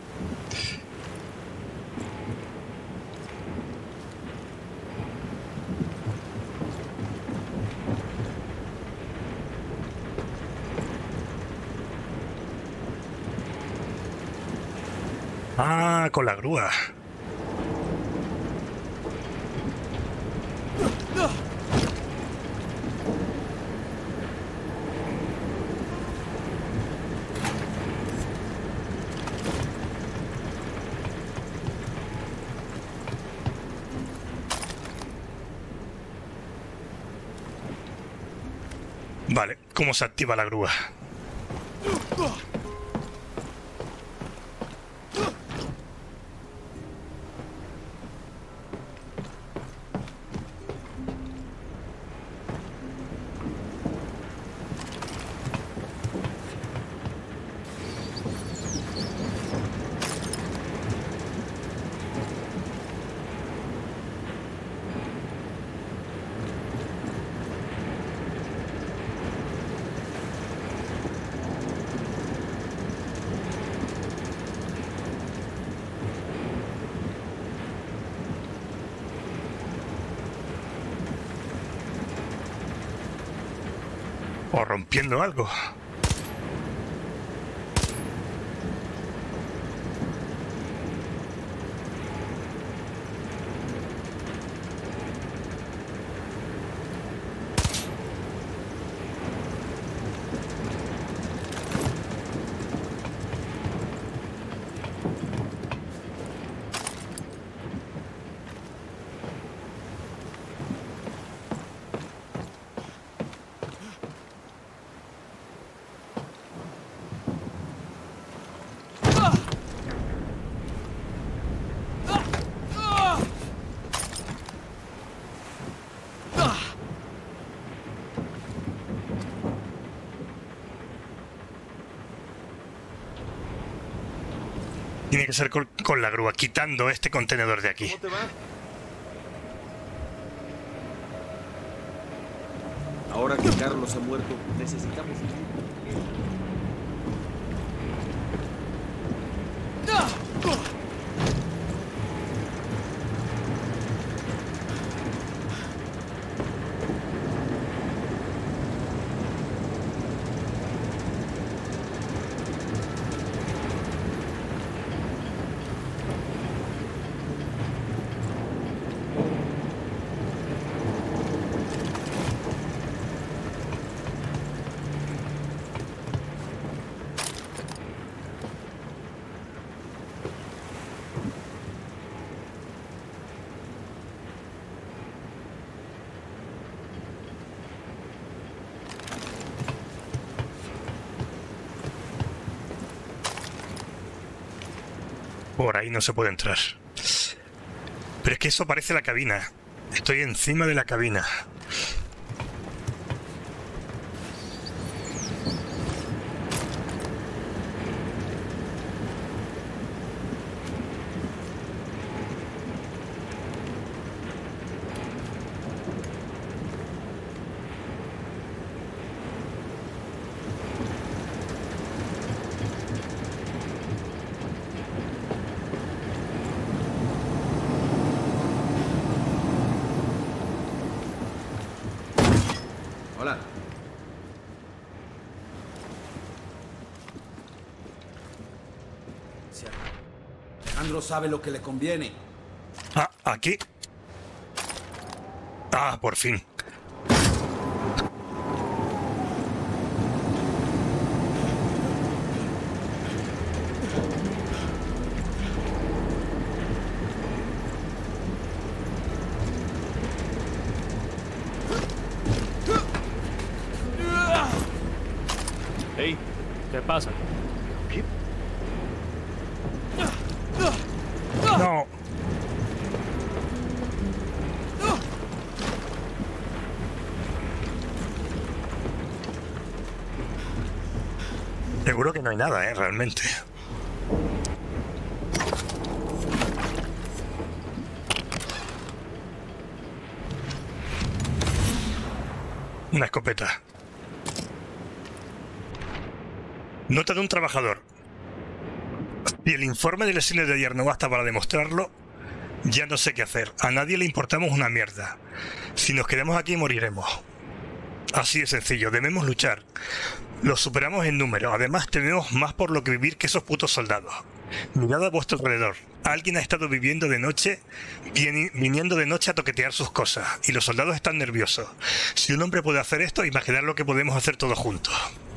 Ah, con la grúa. Vale, ¿cómo se activa la grúa? O rompiendo algo. Tiene que ser con, con la grúa, quitando este contenedor de aquí. ¿Cómo te va? Ahora que Carlos ha muerto, necesitamos... Por ahí no se puede entrar. Pero es que eso parece la cabina. Estoy encima de la cabina. Hola. Alejandro sabe lo que le conviene. Ah, aquí. Ah, por fin. Hey, ¿qué pasa? ¿Qué? No. Seguro que no hay nada, ¿eh? Realmente. Una escopeta. Nota de un trabajador. Si el informe de lesiones de ayer no basta para demostrarlo, ya no sé qué hacer. A nadie le importamos una mierda. Si nos quedamos aquí, moriremos. Así de sencillo, debemos luchar. Los superamos en número. Además, tenemos más por lo que vivir que esos putos soldados. Mirad a vuestro alrededor. Alguien ha estado viviendo de noche, vini- viniendo de noche a toquetear sus cosas. Y los soldados están nerviosos. Si un hombre puede hacer esto, imaginad lo que podemos hacer todos juntos.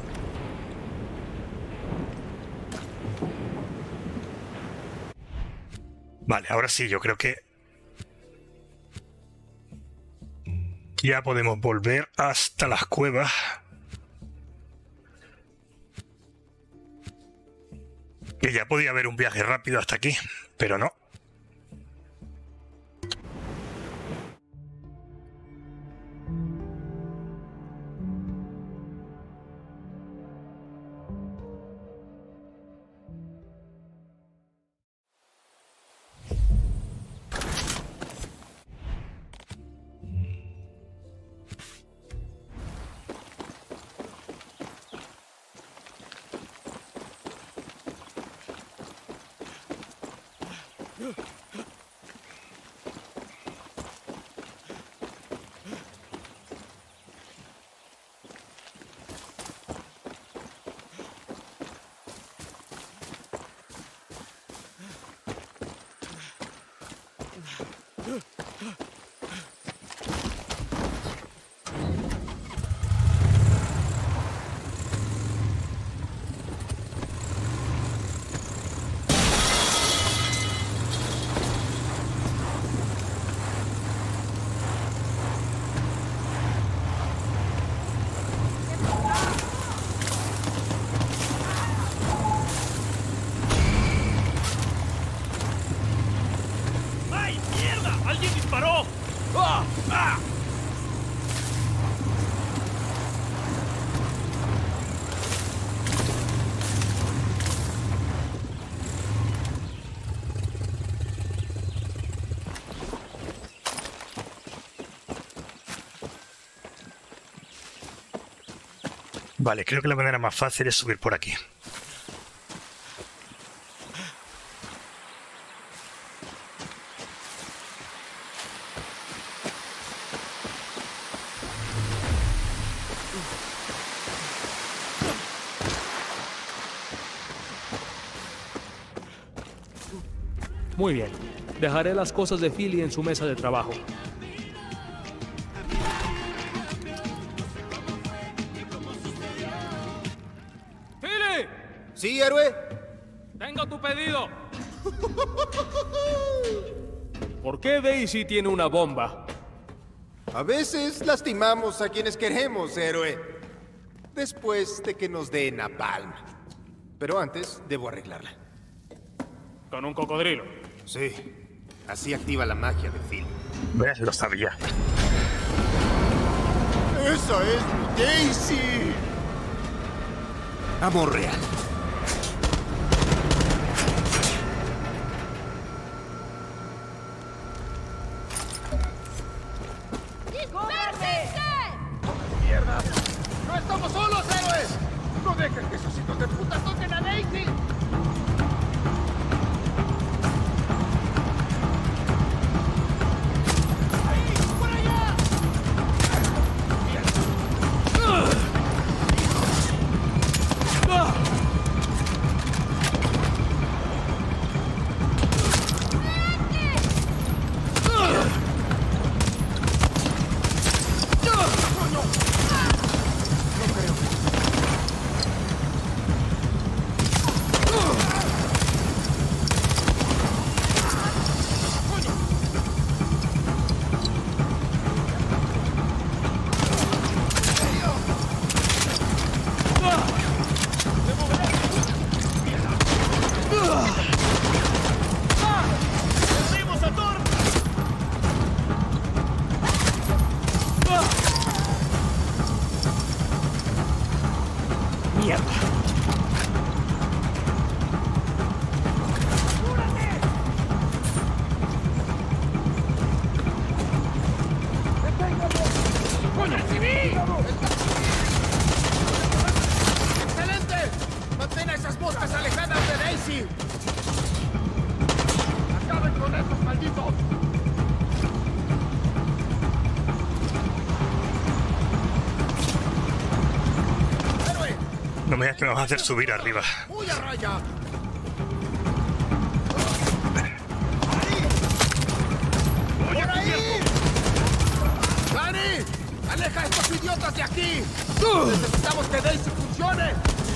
Vale, ahora sí, yo creo que ya podemos volver hasta las cuevas. Que ya podía haber un viaje rápido hasta aquí, pero no. ¡Ay, mierda! ¡Alguien disparó! ¡Ah! ¡Ah! Vale, creo que la manera más fácil es subir por aquí. Muy bien. Dejaré las cosas de Philly en su mesa de trabajo. ¡Philly! ¿Sí, héroe? Tengo tu pedido. ¿Por qué Daisy tiene una bomba? A veces lastimamos a quienes queremos, héroe. Después de que nos den napalm. Pero antes, debo arreglarla. ¿Con un cocodrilo? Sí. Así activa la magia de Phil. ¿Ves? Lo sabía. ¡Esa es Daisy! Amor real. ¡Mierda! ¡No estamos solos, héroes! ¡No dejen que esos hijos de puta toquen a Daisy! ¡Ahí! ¡Por allá! ¡Perdimos a Thor! ¡Mierda! ¡Coño, recibí! ¡Excelente! ¡Mantén a esas moscas alejadas de Daisy! me digas que me vas a hacer subir arriba. ¡Uy, a raya! ¡Por ahí! ¡Dani! ¡Aleja a estos idiotas de aquí! ¡Necesitamos que Daisy funcione!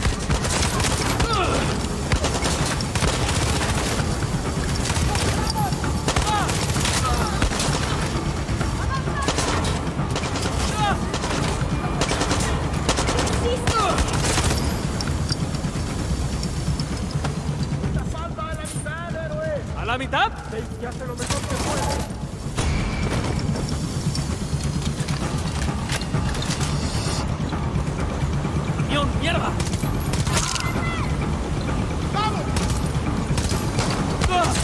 ¿A la mitad? Daisy hace lo mejor que puede. ¡Camión, mierda! ¡Vamos! ¡Ah!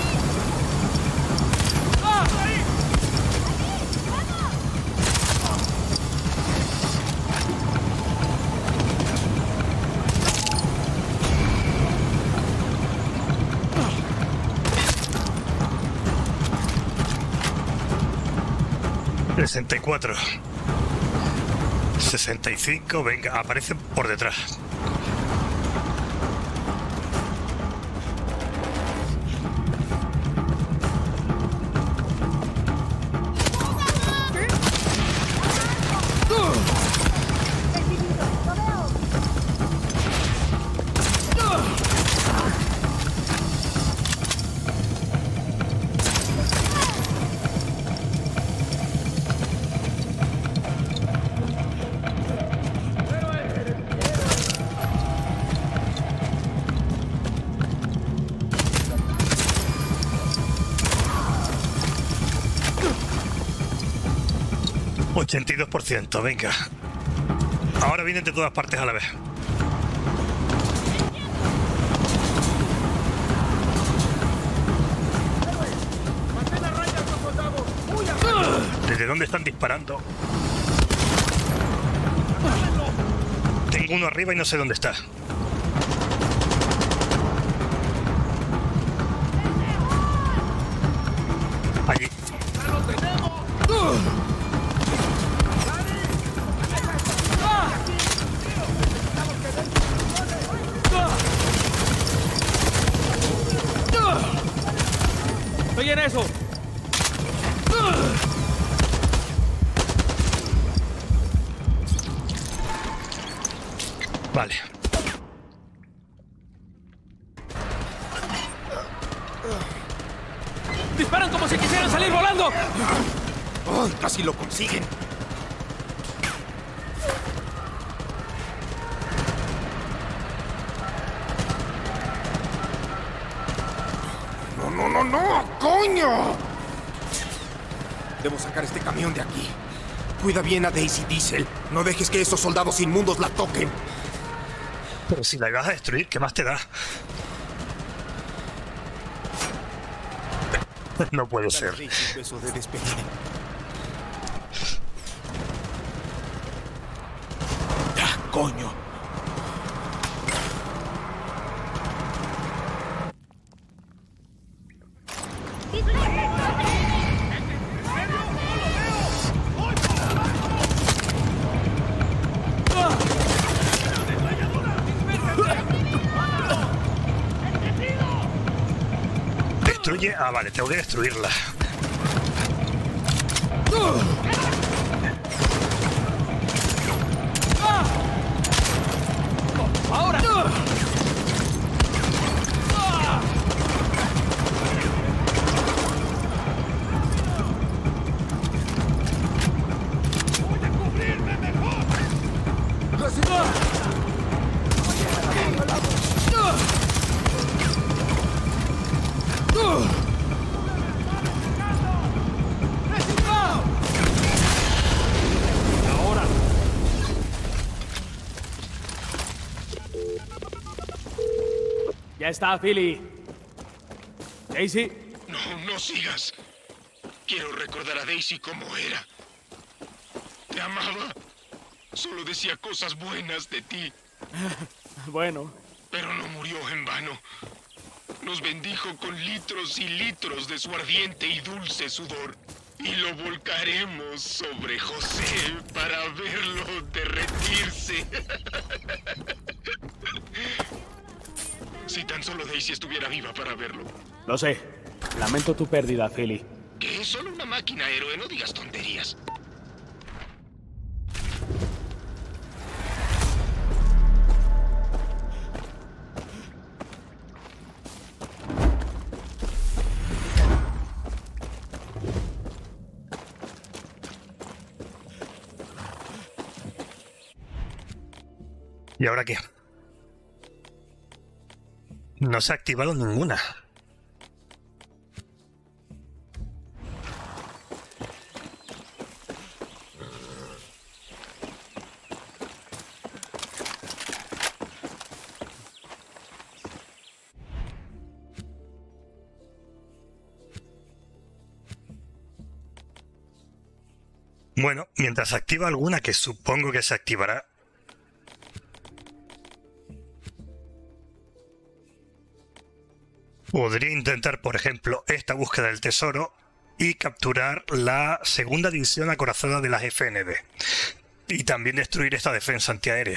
¡Ah! ¡Ahí! sesenta y cuatro. sesenta y cinco, venga, aparecen por detrás. ochenta y dos por ciento, venga. Ahora vienen de todas partes a la vez. ¿Desde dónde están disparando? Tengo uno arriba y no sé dónde está. Allí. ¡Estoy en eso! Vale. ¡Disparan como si quisieran salir volando! ¡Oh, casi lo consiguen! ¡No, no, no, no! ¡Coño! Debo sacar este camión de aquí. Cuida bien a Daisy Diesel. No dejes que esos soldados inmundos la toquen. Pero si la vas a destruir, ¿qué más te da? No puede ser. Dale a Daisy un beso de despedida. ¡Ah, coño! Destruye... Ah, vale, tengo que destruirla. ¡Ahora! ¡Ahora! Ya está, Philly. Daisy. No, no sigas. Quiero recordar a Daisy como era. Te amaba. Solo decía cosas buenas de ti. Bueno. Pero no murió en vano. Nos bendijo con litros y litros de su ardiente y dulce sudor. Y lo volcaremos sobre José para verlo derretirse. Si tan solo Daisy estuviera viva para verlo. Lo sé. Lamento tu pérdida, Philly. ¿Qué? Es solo una máquina, héroe. No digas tonterías. ¿Y ahora qué? No se ha activado ninguna. Bueno, mientras se activa alguna, que supongo que se activará. Podría intentar, por ejemplo, esta búsqueda del tesoro y capturar la segunda división acorazada de las F N B. Y también destruir esta defensa antiaérea.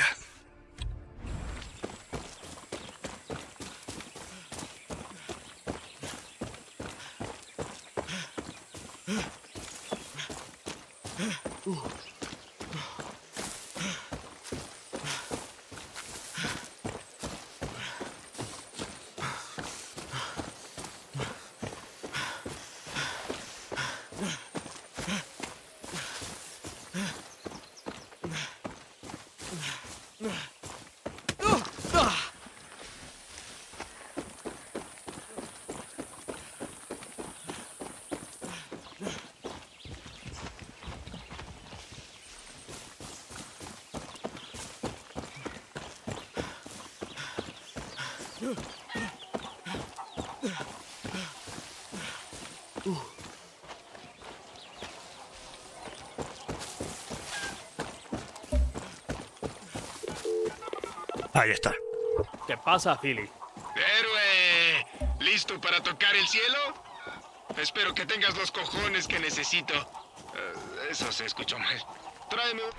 Ahí está. ¿Qué pasa, Philly? ¡Héroe! ¿Listo para tocar el cielo? Espero que tengas los cojones que necesito. Uh, eso se escuchó mal. Tráeme un...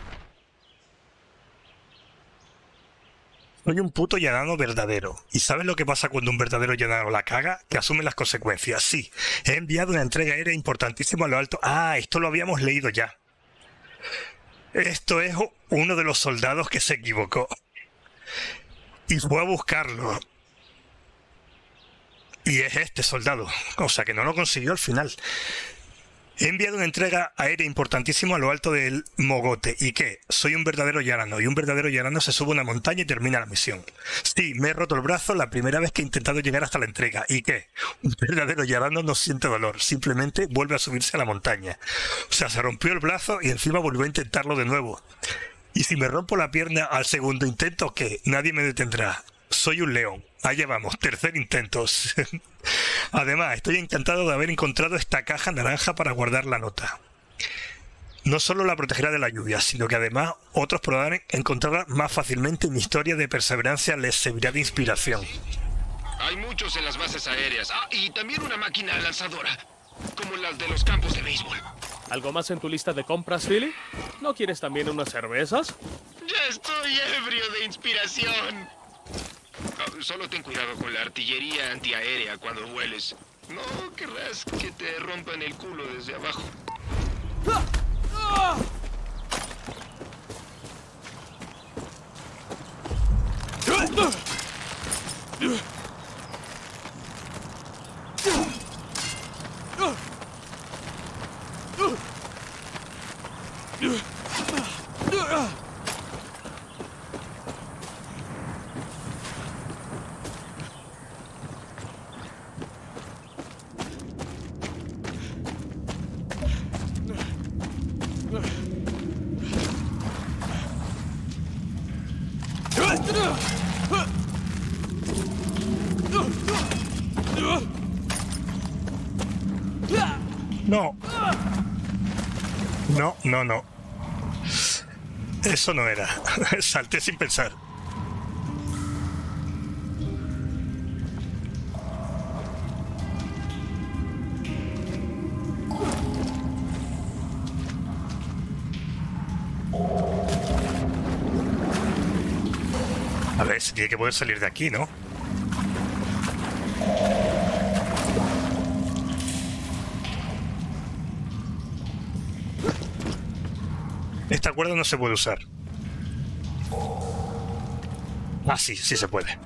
Soy un puto llanano verdadero. ¿Y sabes lo que pasa cuando un verdadero llanano la caga? Que asume las consecuencias. Sí, he enviado una entrega aérea importantísima a lo alto... Ah, esto lo habíamos leído ya. Esto es uno de los soldados que se equivocó. Y fue a buscarlo. Y es este soldado. O sea que no lo consiguió al final. He enviado una entrega aérea importantísima a lo alto del Mogote. ¿Y qué? Soy un verdadero llanano. Y un verdadero llanano se sube a una montaña y termina la misión. Sí, me he roto el brazo la primera vez que he intentado llegar hasta la entrega. ¿Y qué? Un verdadero llanano no siente dolor. Simplemente vuelve a subirse a la montaña. O sea, se rompió el brazo y encima volvió a intentarlo de nuevo. Y si me rompo la pierna al segundo intento, ¿qué? Nadie me detendrá. Soy un león. Allá vamos, tercer intento. Además, estoy encantado de haber encontrado esta caja naranja para guardar la nota. No solo la protegerá de la lluvia, sino que además otros podrán encontrarla más fácilmente y mi historia de perseverancia les servirá de inspiración. Hay muchos en las bases aéreas. Ah, y también una máquina lanzadora, como las de los campos de béisbol. ¿Algo más en tu lista de compras, Philly? ¿No quieres también unas cervezas? Ya estoy ebrio de inspiración. Oh, solo ten cuidado con la artillería antiaérea cuando vueles. No querrás que te rompan el culo desde abajo. No. No, no, no. Eso no era. Salté sin pensar. A ver, se tiene que poder salir de aquí, ¿no? cuerda no se puede usar. Ah, sí, sí se puede.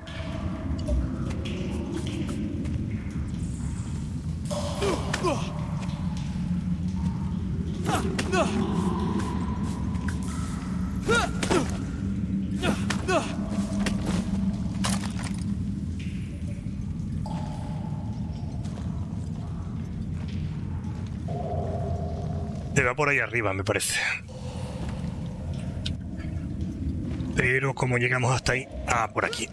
Te va por ahí arriba, me parece. Pero ¿cómo llegamos hasta ahí? Ah, por aquí.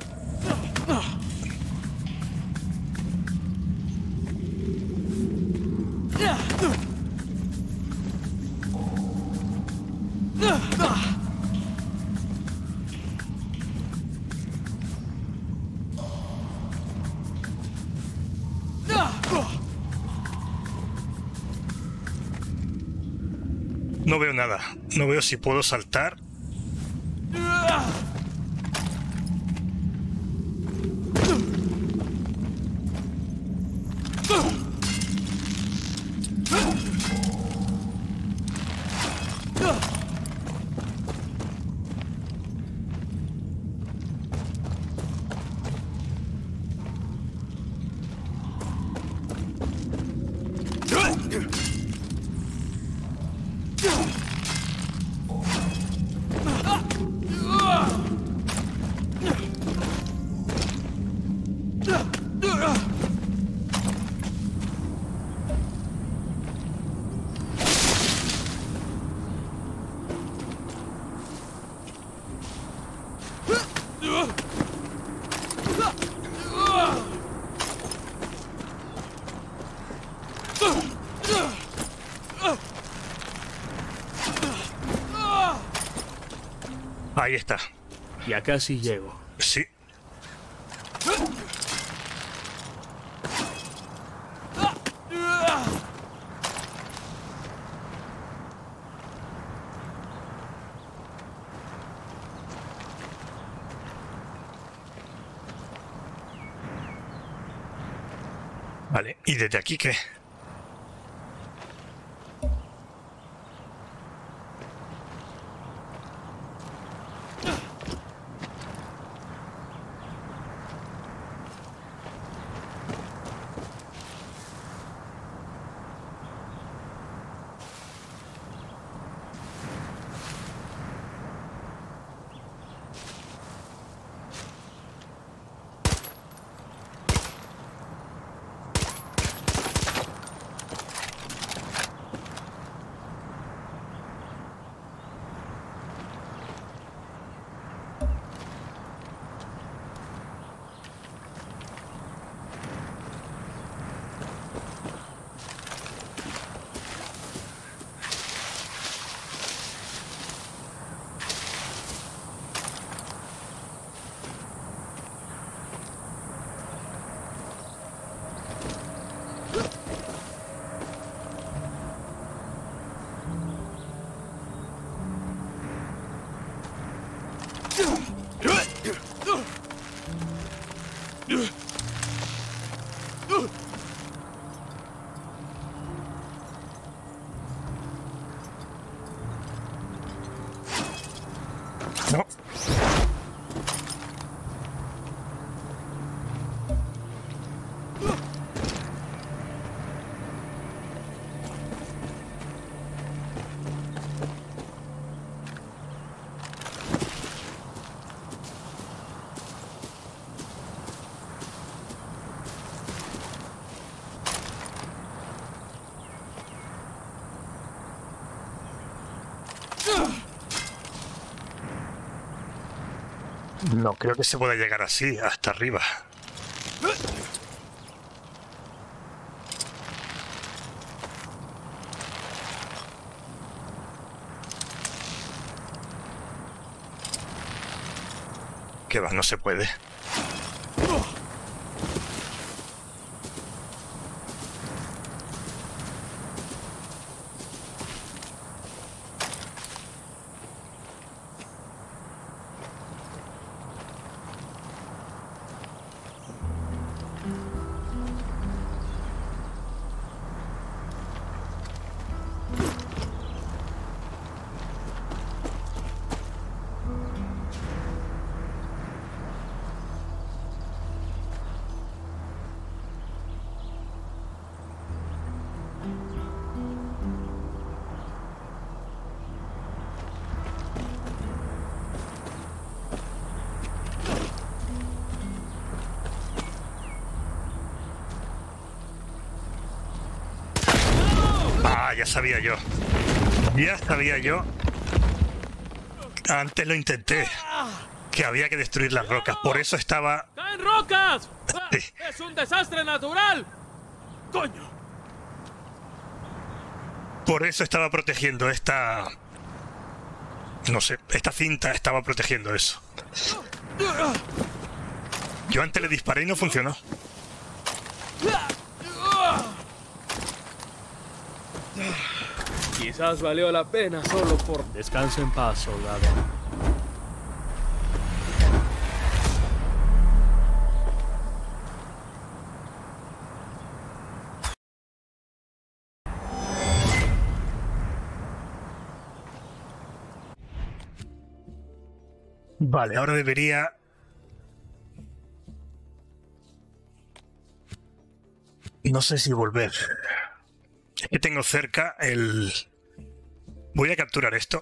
No veo nada. No veo si puedo saltar. Ahí está. Ya casi llego. Sí. Vale, ¿y desde aquí qué? No. No creo que se pueda llegar así, hasta arriba. ¿Qué va? No se puede. ya sabía yo. Ya sabía yo. Antes lo intenté. Que había que destruir las rocas. Por eso estaba... ¡Caen rocas! Sí. ¡Es un desastre natural! ¡Coño! Por eso estaba protegiendo esta... No sé, esta cinta estaba protegiendo eso. Yo antes le disparé y no funcionó. Quizás valió la pena solo por... Descansa en paz, soldado. Vale, ahora debería... No sé si volver. Es que tengo cerca el... Voy a capturar esto.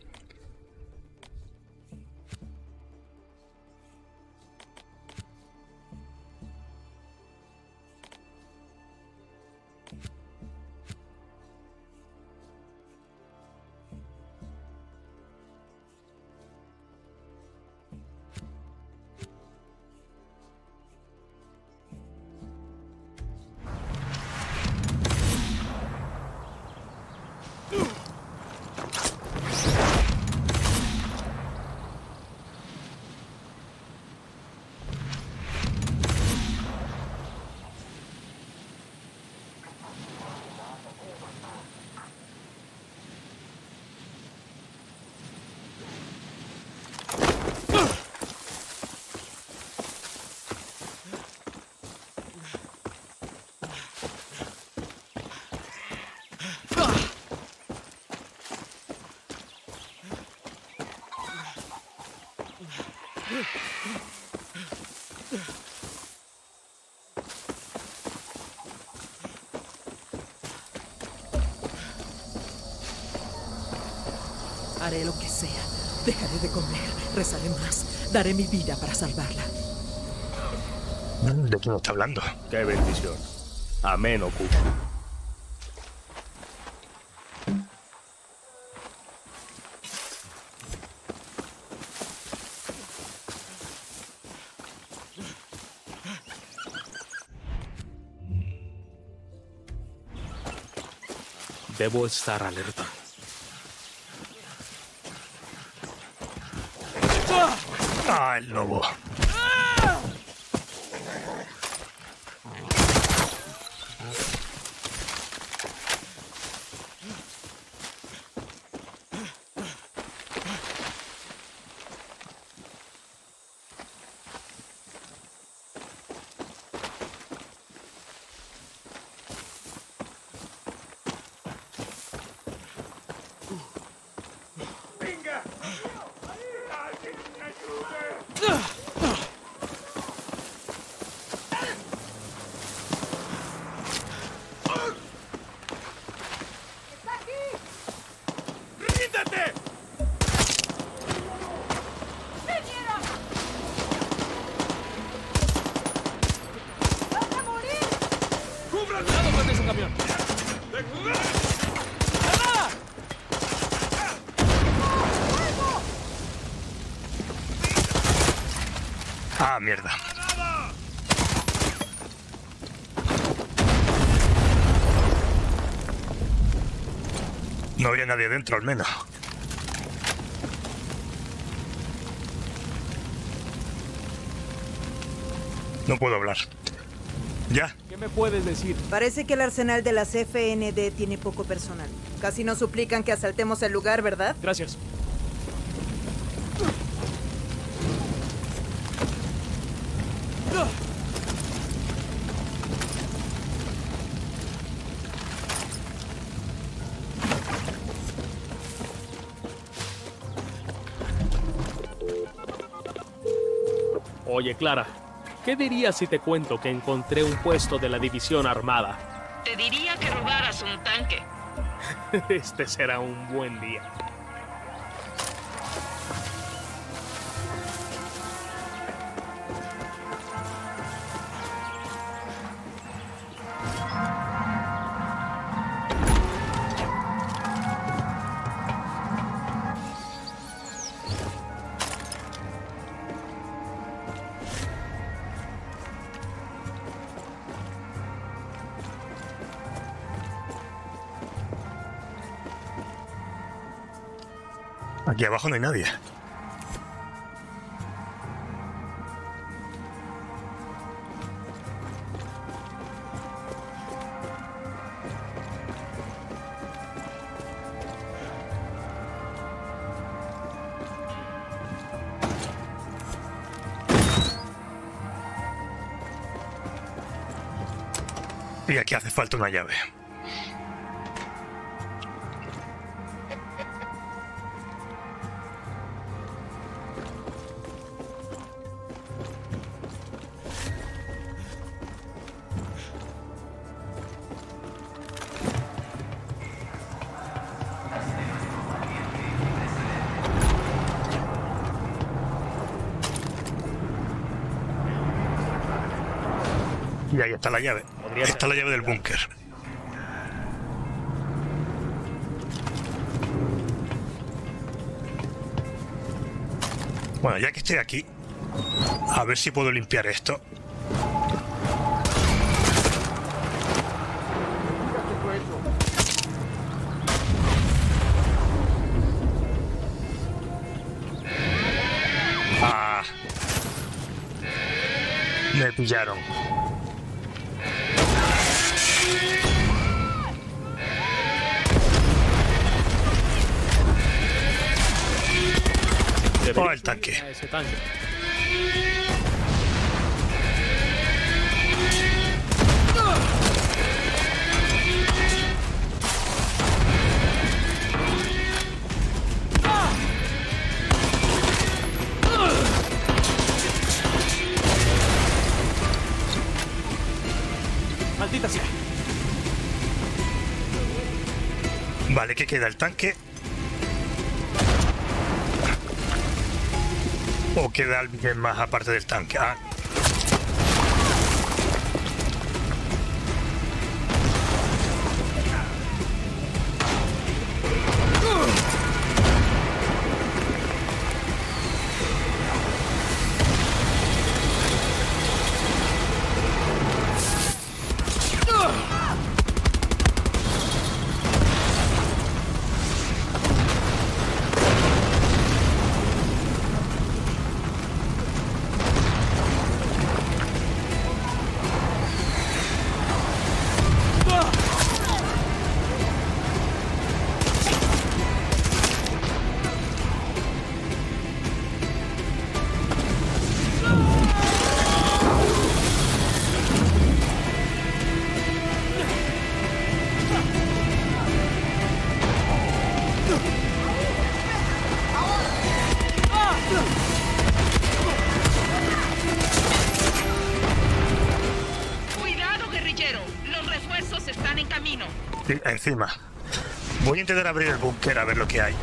Haré lo que sea. Dejaré de comer, rezaré más, daré mi vida para salvarla. ¿De qué no está hablando? ¡Qué bendición! Amén, Oku. Debo estar alerta. ¡Ah, el lobo! Ah, mierda. No había nadie dentro, al menos. No puedo hablar. ¿Ya? ¿Qué me puedes decir? Parece que el arsenal de las F N D tiene poco personal. Casi nos suplican que asaltemos el lugar, ¿verdad? Gracias. Oye, Clara, ¿qué dirías si te cuento que encontré un puesto de la División Armada? Te diría que robaras un tanque. Este será un buen día. Aquí abajo no hay nadie. Y aquí hace falta una llave. Y ahí está la llave. Esta es la llave del búnker. Bueno, ya que estoy aquí, a ver si puedo limpiar esto. Ah, me pillaron. Oh, el tanque. Ese tanque. Maldita sea. Vale, ¿qué queda? El tanque. ¿O queda alguien más aparte del tanque? Ah. Sí, encima. Voy a intentar abrir el búnker a ver lo que hay.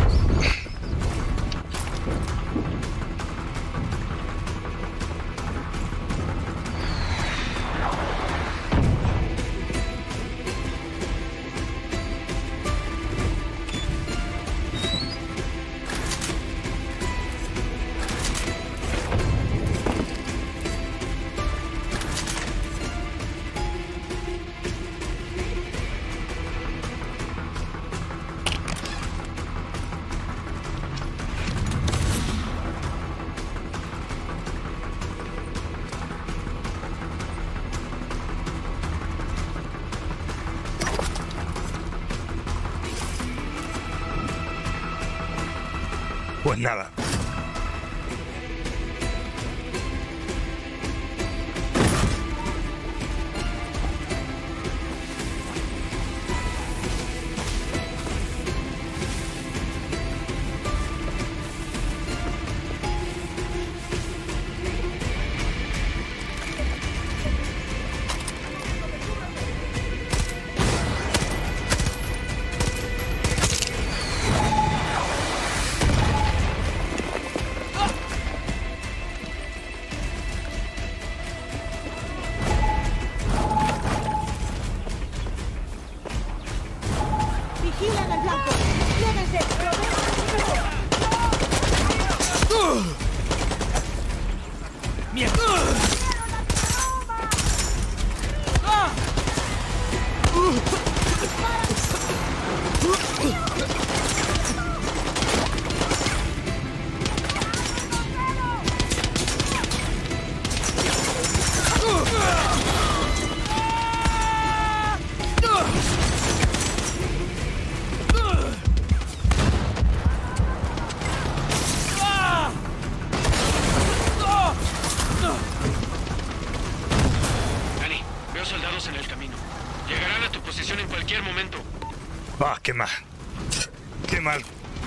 Pues nada. Vigilan al blanco. Llévense. ¡Mierda! Ah, qué mal. Qué mal.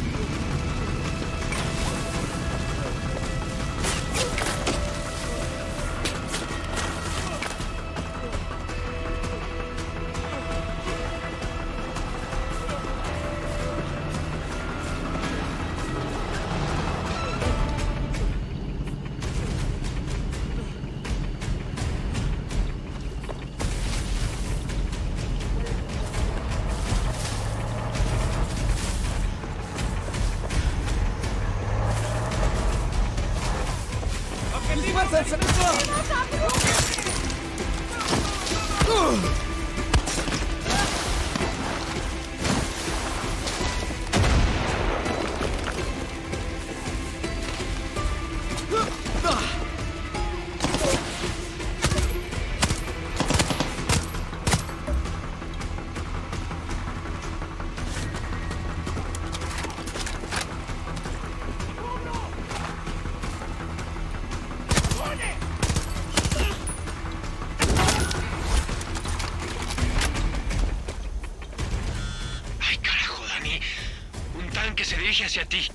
Hacia ti.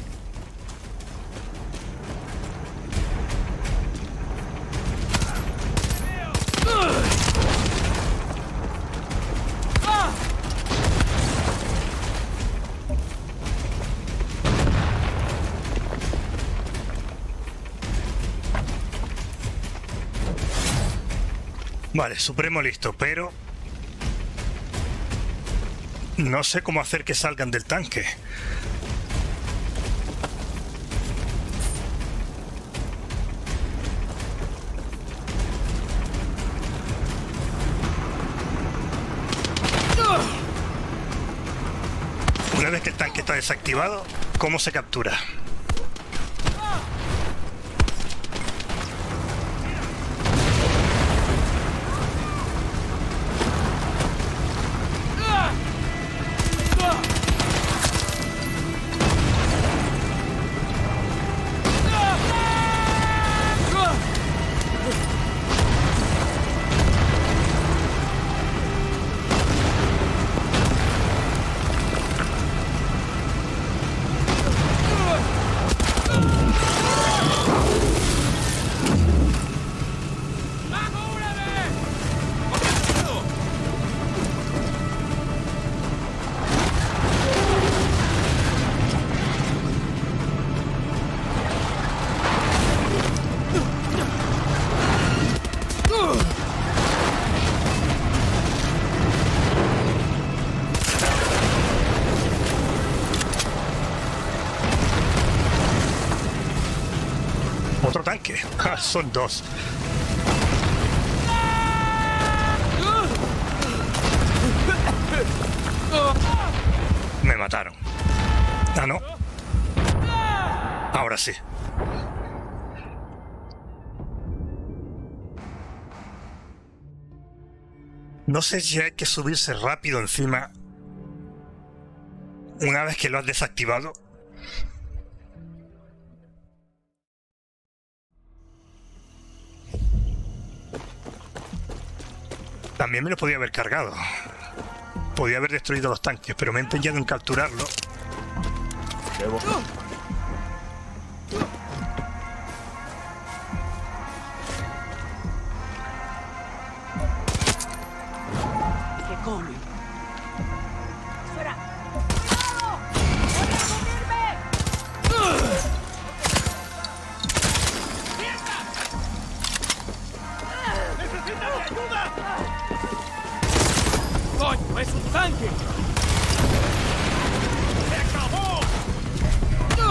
Vale, Supremo listo, pero no sé cómo hacer que salgan del tanque. Una vez que el tanque está desactivado, ¿cómo se captura? Otro tanque. Ah, son dos. Me mataron. Ah, no. Ahora sí. No sé si hay que subirse rápido encima una vez que lo has desactivado. También me lo podía haber cargado. Podía haber destruido los tanques, pero me he empeñado en capturarlo. Debo... ¿Qué come? ¡Fuera! ¡Necesitas ayuda! ¡Coño, es un tanque! ¡Se acabó!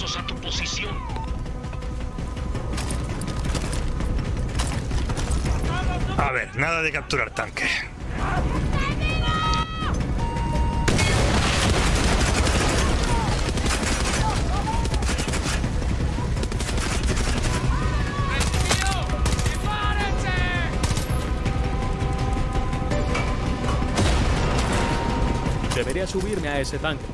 refuerzos a tu posición. A ver, nada de capturar tanque. Debería subirme a ese tanque.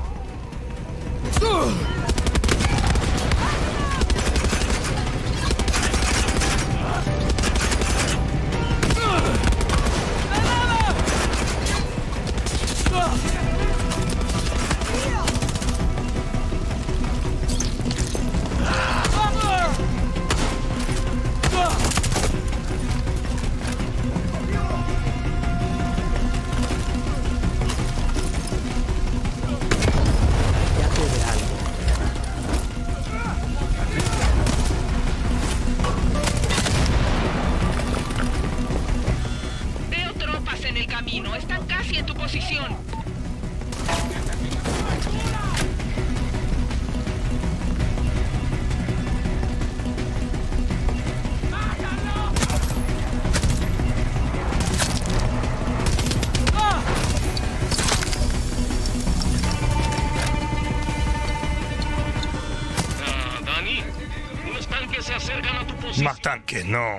Más tanques, no.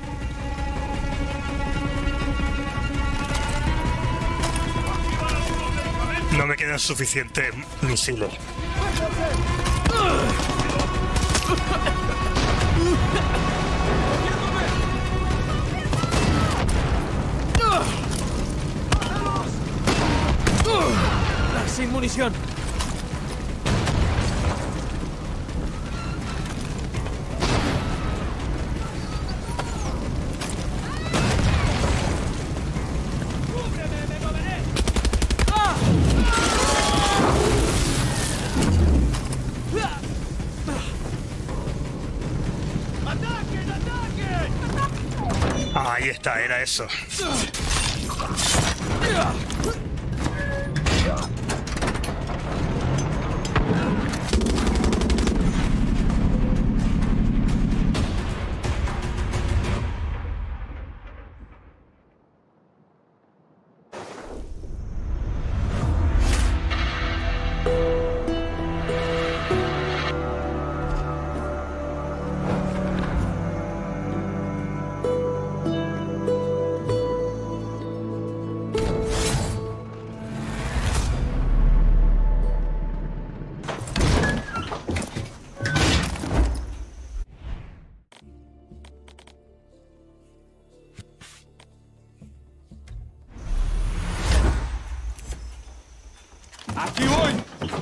No me quedan suficientes misiles. Sin munición. Ahí está, era eso. ¡Aquí voy!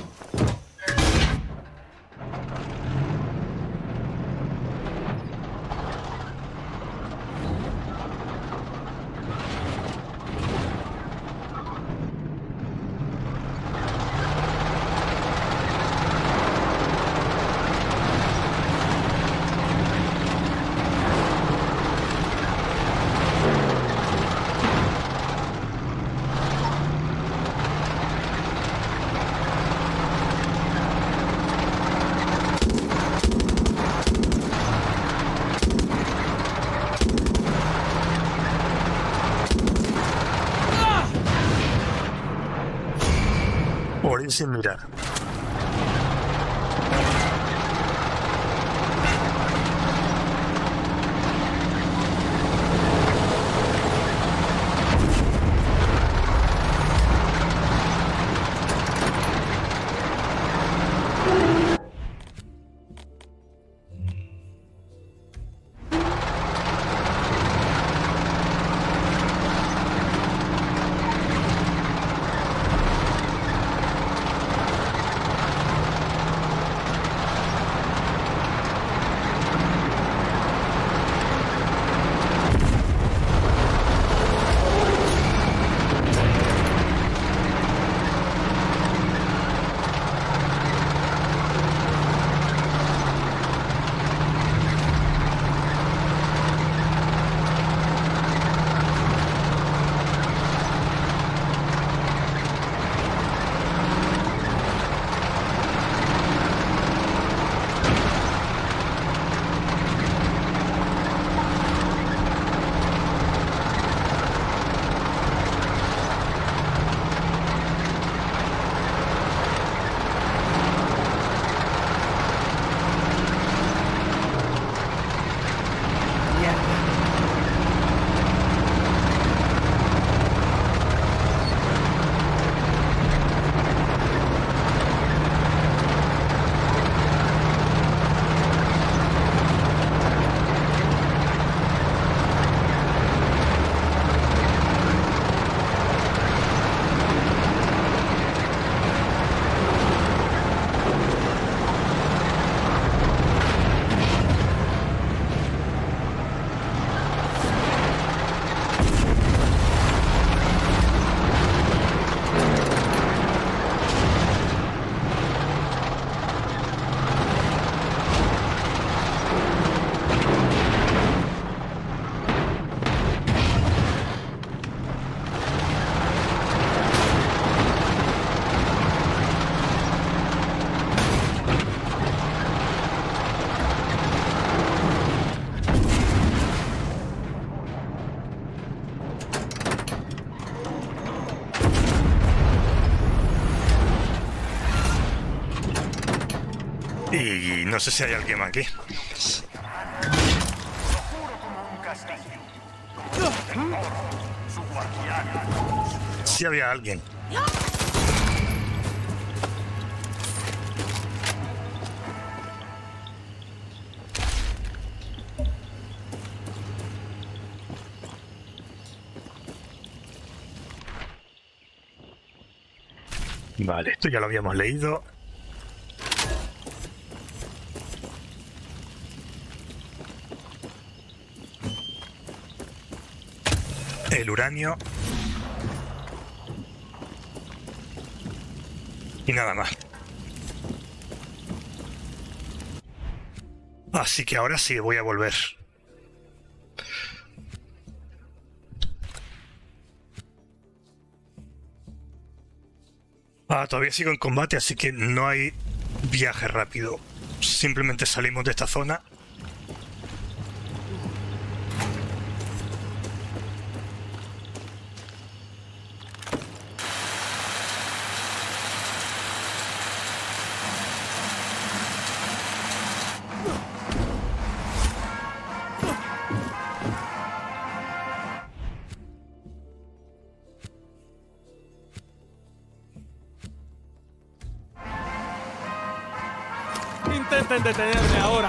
Morir sin mirar. Y no sé si hay alguien aquí. Sí había alguien. Vale, esto ya lo habíamos leído. El uranio. Y nada más. Así que ahora sí voy a volver. Ah, todavía sigo en combate, así que no hay viaje rápido. Simplemente salimos de esta zona. Intenten detenerme ahora.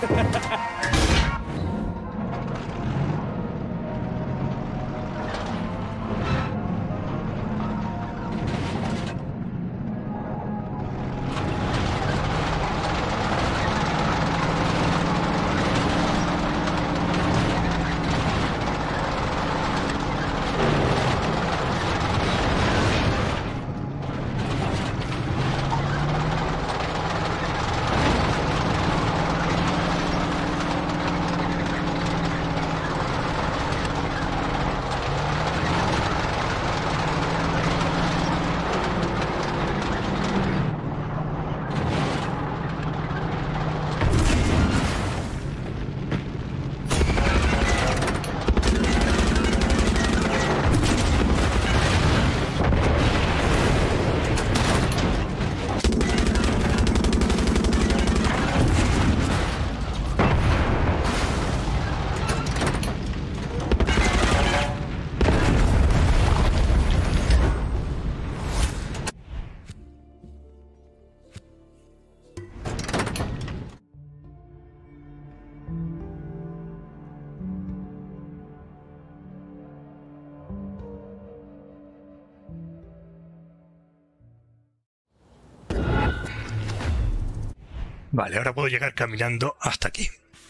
Vale, ahora puedo llegar caminando hasta aquí.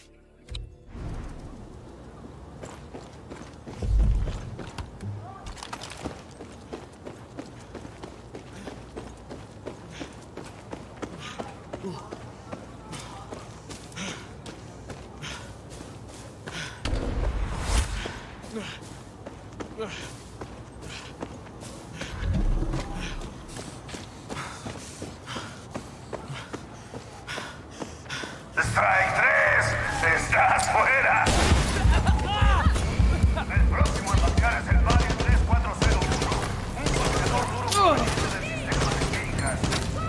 Strike tres, estás fuera. El próximo en marcar es el Valley tres cuatro cero uno. Un contenedor duro proveniente del sistema de Keikar.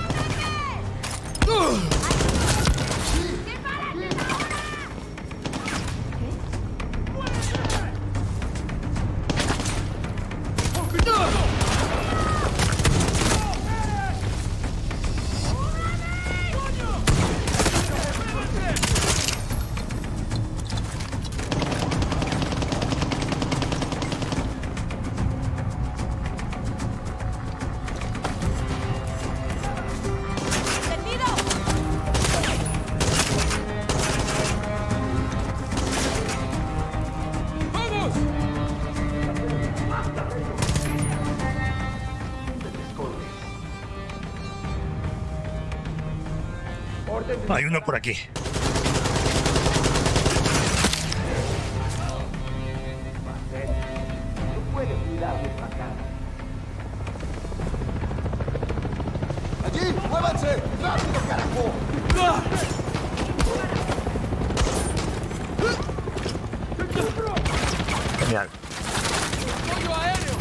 Hay uno por aquí. ¡Allí! ¡Muévanse! ¡Rápido, carajo! Genial. ¡Apoyo aéreo!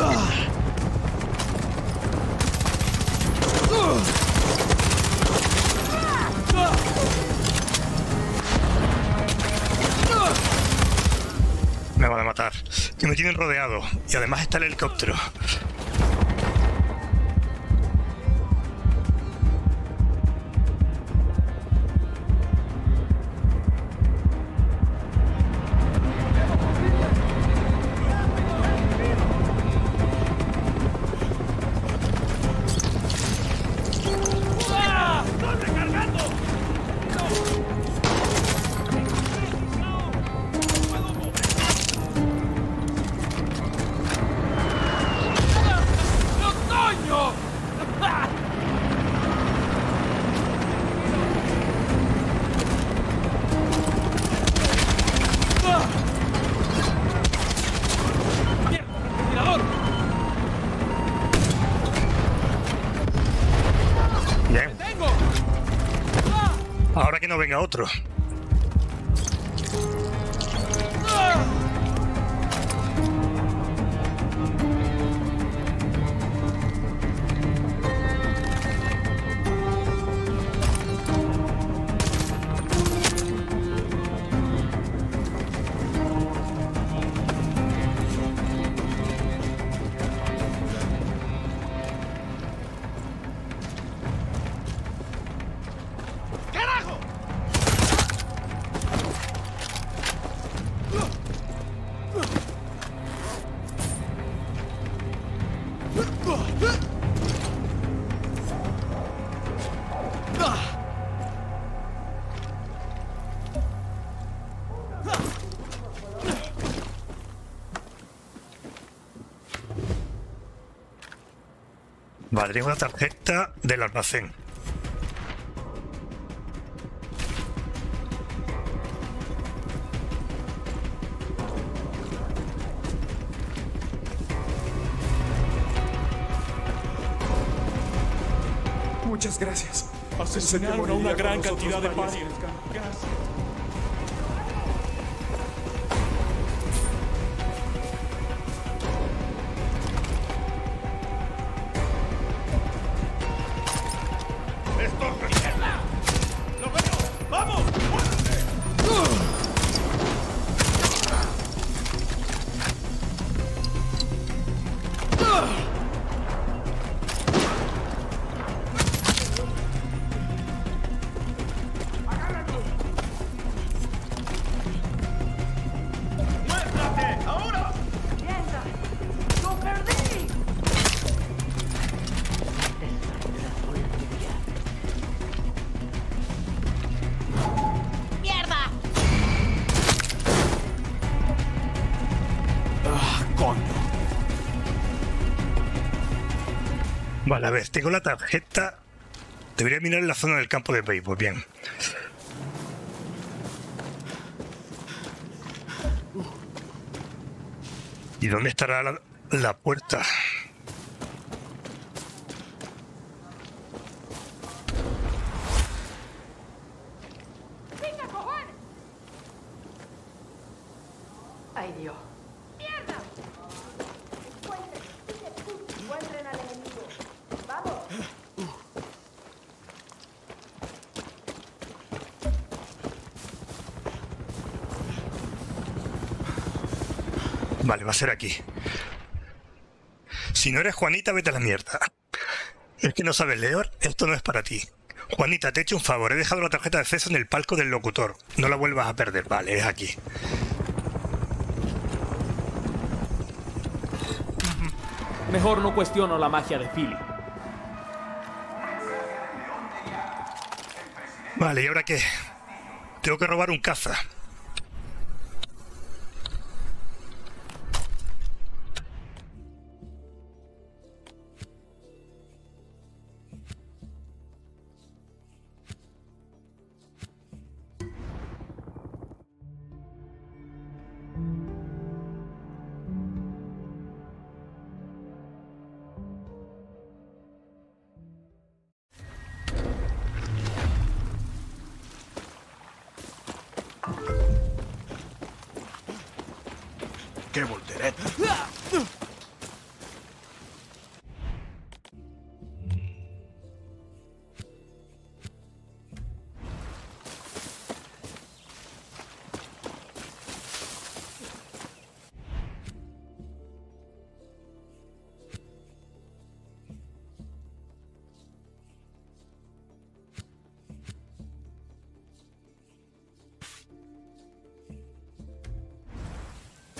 Me van a matar. Que me tienen rodeado. Y además está el helicóptero. Ahora que no venga otro. Vale, tengo una tarjeta del almacén. Muchas gracias. Asesinaron a una gran cantidad de pacientes. Gracias. Vale, a ver, tengo la tarjeta. Debería mirar en la zona del campo de béisbol, bien. ¿Y dónde estará la, la puerta? ¡Venga, cojones! ¡Ay, Dios! ¡Mierda! Encuentren, encuentren al enemigo. ¡Vamos! Vale, va a ser aquí. Si no eres Juanita, vete a la mierda. Es que no sabes leer, esto no es para ti. Juanita, te he hecho un favor, he dejado la tarjeta de acceso en el palco del locutor. No la vuelvas a perder, vale, es aquí. Mejor no cuestiono la magia de Philly. Vale, ¿y ahora qué? Tengo que robar un caza. ¡Qué voltereta!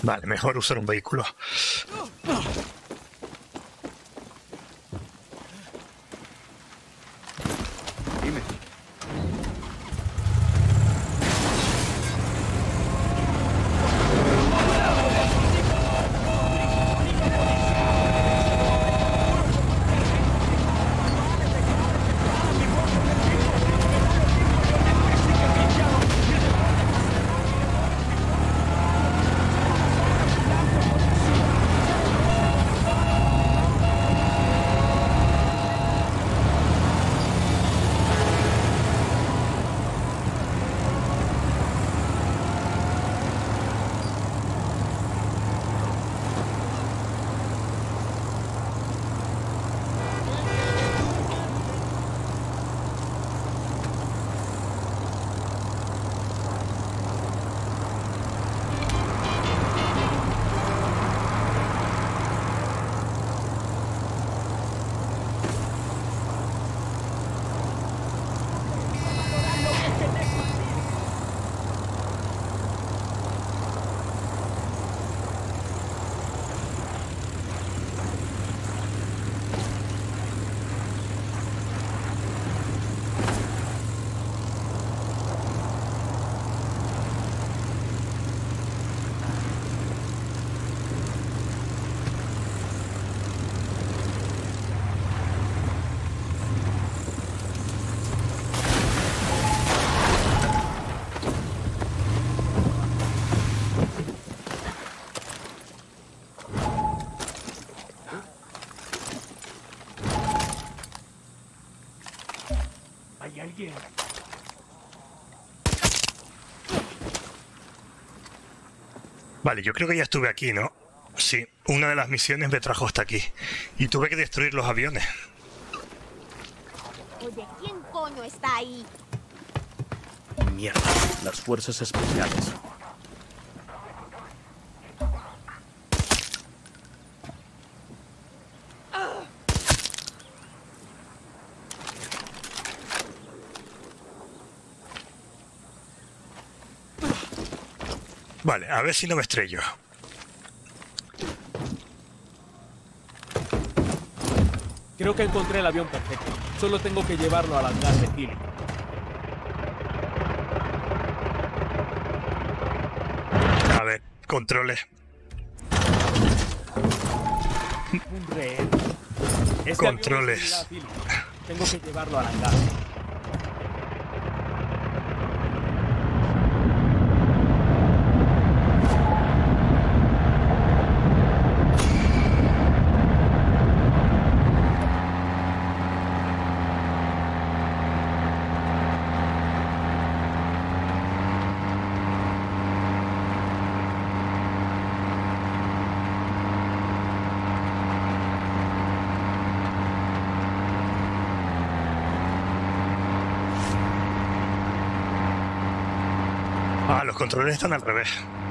Vale, mejor usar un vehículo. Dime. ¿Hay alguien? Vale, yo creo que ya estuve aquí, ¿no? Sí, una de las misiones me trajo hasta aquí. Y tuve que destruir los aviones. Oye, ¿quién coño está ahí? Mierda, las fuerzas especiales. Vale, a ver si no me estrello. Creo que encontré el avión perfecto. Solo tengo que llevarlo al hangar de Philip. A ver, controles. Un rehén. Este Controles. avión es similar a Philip. Tengo que llevarlo al hangar. Ah, los controles están al revés.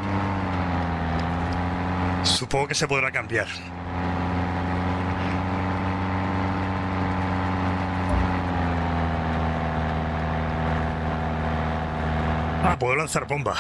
Supongo que se podrá cambiar. Ah, puedo lanzar bombas.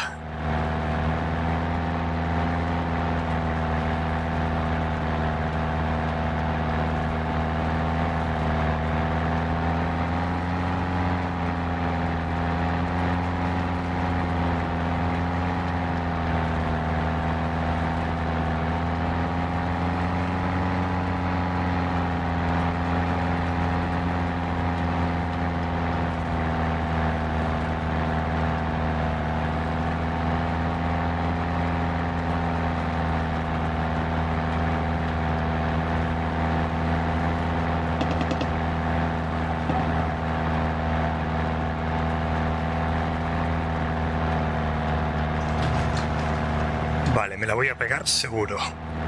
Vale, me la voy a pegar seguro.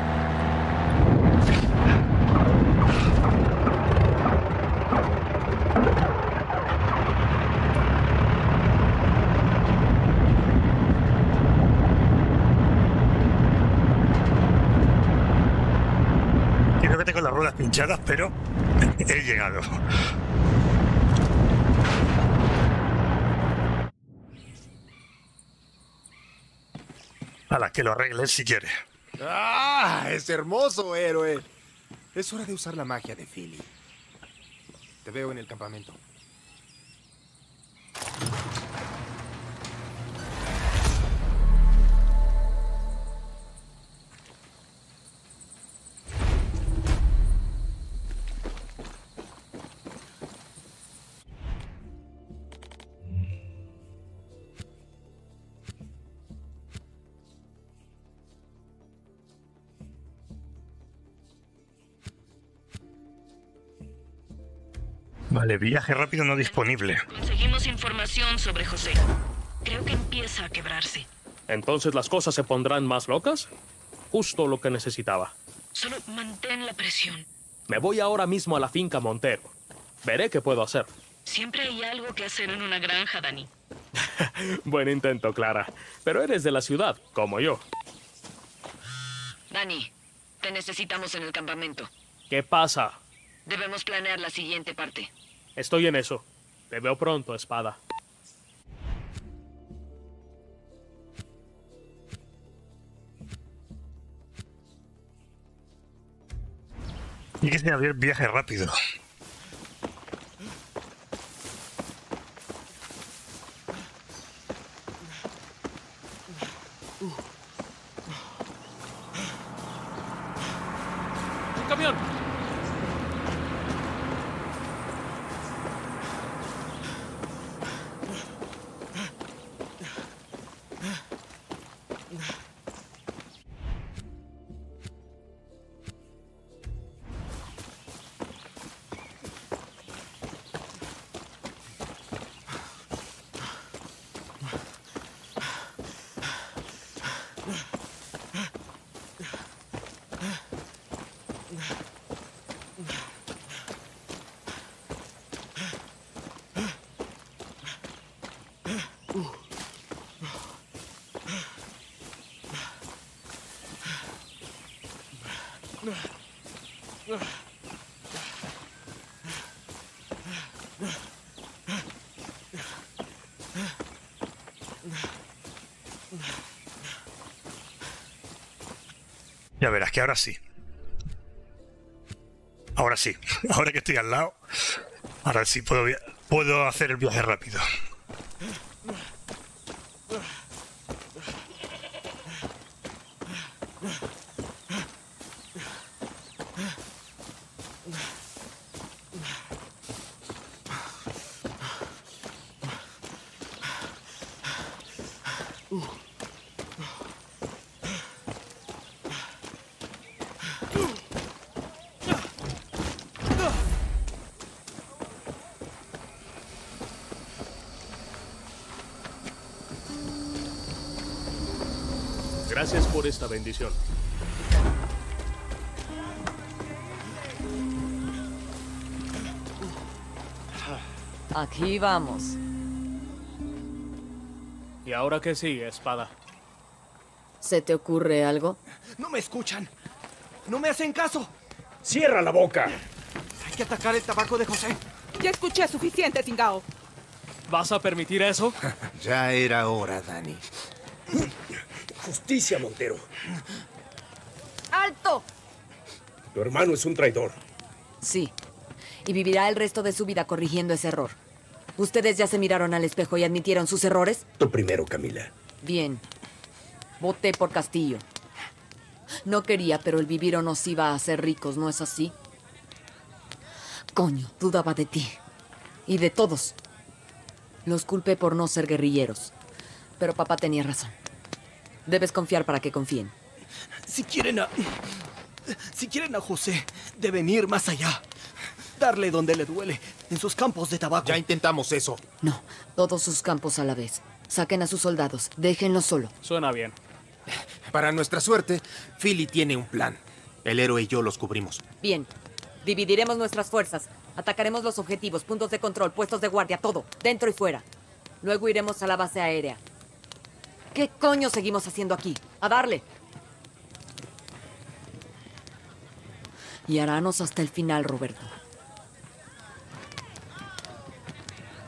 Creo que tengo las ruedas pinchadas, pero he llegado. A la que lo arregle si quiere. ¡Ah! Es hermoso, héroe. Es hora de usar la magia de Philly. Te veo en el campamento. Vale, viaje rápido no disponible. Conseguimos información sobre José. Creo que empieza a quebrarse. ¿Entonces las cosas se pondrán más locas? Justo lo que necesitaba. Solo mantén la presión. Me voy ahora mismo a la finca Montero. Veré qué puedo hacer. Siempre hay algo que hacer en una granja, Dani. Buen intento, Clara. Pero eres de la ciudad, como yo. Dani, te necesitamos en el campamento. ¿Qué pasa? Debemos planear la siguiente parte. Estoy en eso. Te veo pronto, espada. Y que sea abrir viaje rápido. ¡Un camión! Ya verás que ahora sí. Ahora sí. Ahora que estoy al lado, ahora sí puedo, via- puedo hacer el viaje rápido. Gracias por esta bendición. Aquí vamos. ¿Y ahora qué sigue, espada? ¿Se te ocurre algo? ¡No me escuchan! ¡No me hacen caso! ¡Cierra la boca! Hay que atacar el tabaco de José. Ya escuché suficiente, Singao. ¿Vas a permitir eso? Ya era hora, Dani. Justicia, Montero. ¡Alto! Tu hermano es un traidor. Sí. Y vivirá el resto de su vida corrigiendo ese error. ¿Ustedes ya se miraron al espejo y admitieron sus errores? Tú primero, Camila. Bien. Voté por Castillo. No quería, pero el vivir o nos iba a hacer ricos, ¿no es así? Coño, dudaba de ti. Y de todos. Los culpé por no ser guerrilleros. Pero papá tenía razón. Debes confiar para que confíen. Si quieren a... Si quieren a José, deben ir más allá. Darle donde le duele, en sus campos de tabaco. Ya intentamos eso. No, todos sus campos a la vez. Saquen a sus soldados, déjenlos solo. Suena bien. Para nuestra suerte, Philly tiene un plan. El héroe y yo los cubrimos. Bien. Dividiremos nuestras fuerzas. Atacaremos los objetivos, puntos de control, puestos de guardia, todo, dentro y fuera. Luego iremos a la base aérea. ¿Qué coño seguimos haciendo aquí? ¡A darle! Y harános hasta el final, Roberto.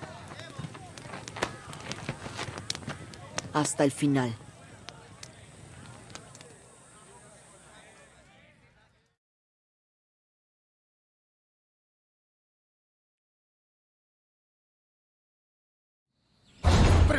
Hasta el final.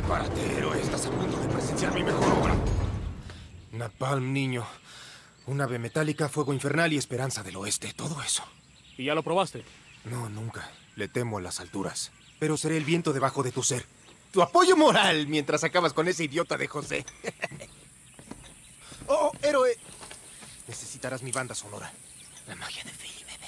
Prepárate, héroe. Estás a punto de presenciar mi mejor obra. Napalm, niño. Un ave metálica, fuego infernal y esperanza del oeste. Todo eso. ¿Y ya lo probaste? No, nunca. Le temo a las alturas. Pero seré el viento debajo de tu ser. Tu apoyo moral mientras acabas con ese idiota de José. Oh, héroe. Necesitarás mi banda sonora. La magia de Philly, bebé.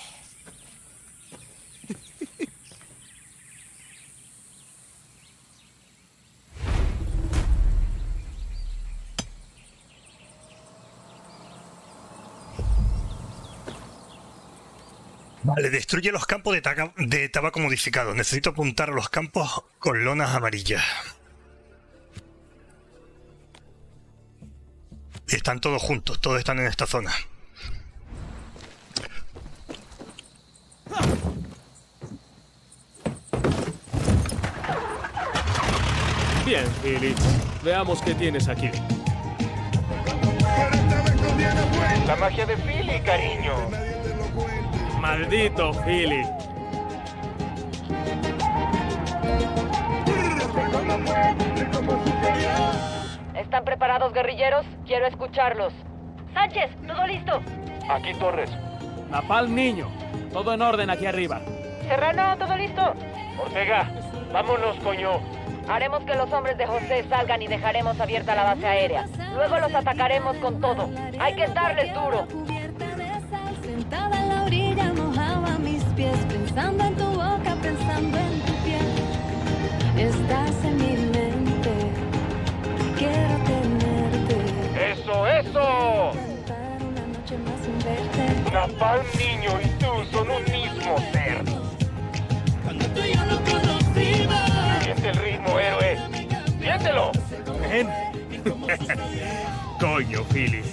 Vale, destruye los campos de, taca- de tabaco modificado. Necesito apuntar a los campos con lonas amarillas. Están todos juntos, todos están en esta zona. Bien, Philly. Veamos qué tienes aquí. La magia de Philly, cariño. Maldito Philly. ¿Están preparados, guerrilleros? Quiero escucharlos. Sánchez, ¿todo listo? Aquí Torres. Napalm, niño. Todo en orden aquí arriba. Serrano, ¿todo listo? Ortega, vámonos, coño. Haremos que los hombres de José salgan y dejaremos abierta la base aérea. Luego los atacaremos con todo. Hay que darles duro. Sentada en la orilla mojaba mis pies, pensando en tu boca, pensando en tu piel. Estás en mi mente, quiero tenerte. ¡Eso, eso! Para una noche más sin verte. Napalm, niño, y tú son un mismo ser. Cuando tú y yo nos conocimos. Siente el ritmo, héroe. Siéntelo. Ven. Coño, Philly.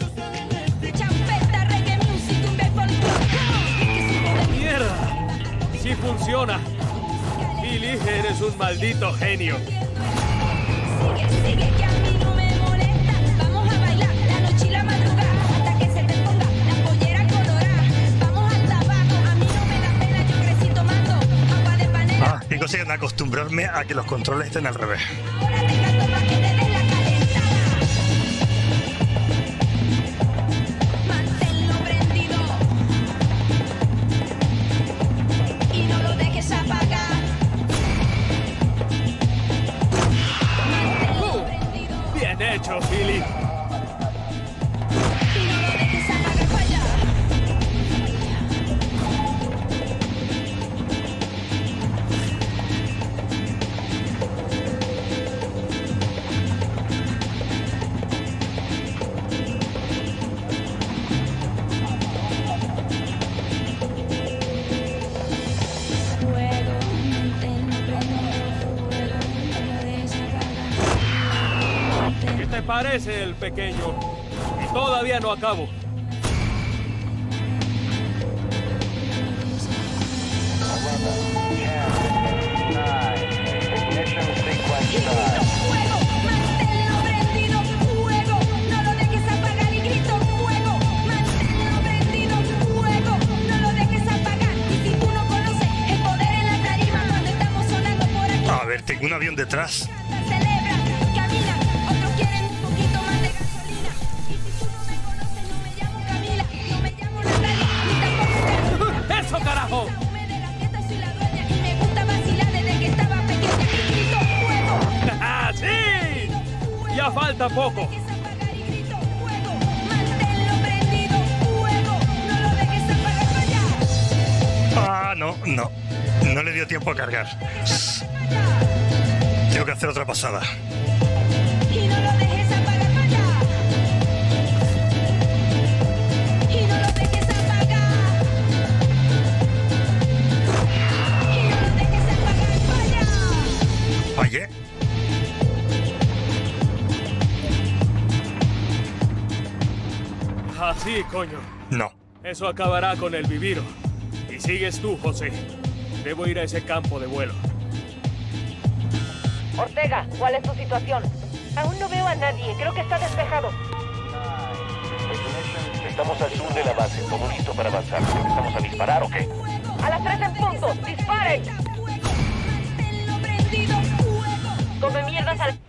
¡Mierda! ¡Sí funciona! Philly, eres un maldito genio. Sigue, sigue, que a mí no me molesta. Vamos a bailar la noche y la madrugada hasta que se te ponga la pollera colorada. Vamos al tabaco, a mí no me da pena, yo crecí tomando agua de panela. Ah, y consiguen acostumbrarme a que los controles estén al revés. Ahora te canto pa' que te des la calentada. Manténlo prendido y no lo dejes apagar. Manténlo prendido Bien hecho, Philly. y no lo dejes apagar, falla. Fuego, manténlo prendido, fuego, no lo dejes apagar. ¿Qué te parece, el pequeño? Y todavía no acabo. Fuego, manténlo prendido, fuego, no lo dejes apagar y grito fuego, manténlo prendido, fuego, no lo dejes apagar. Y si tú no conoces el poder en la tarima cuando estamos sonando por aquí, A ver, tengo un avión detrás. celebra, camina, otros quieren un poquito más de gasolina. Y si tú no me conoces, no me llamo Camila, no me llamo Natalia, ni tampoco Carolina. ¡Eso, carajo! Me de la fiesta soy la dueña y me gusta vacilar desde que estaba pequeña. Y grito fuego. ¡Ah, sí! Ya falta poco. Manténlo prendido, fuego, no lo dejes apagar, falla. Ah, no, no. No le dio tiempo a cargar. Tengo que hacer otra pasada. Y no lo dejes apagar, falla. Y no lo dejes apagar. Y no lo dejes apagar, falla. Oye. Así, coño. No. Eso acabará con el viviro. Y sigues tú, José. Debo ir a ese campo de vuelo. Ortega, ¿cuál es tu situación? Aún no veo a nadie. Creo que está despejado. Estamos al sur de la base, todo listo para avanzar. ¿Empezamos a disparar o qué? A las tres en punto. ¡Disparen! Manténlo prendido, fuego. Come mierda pierdas al...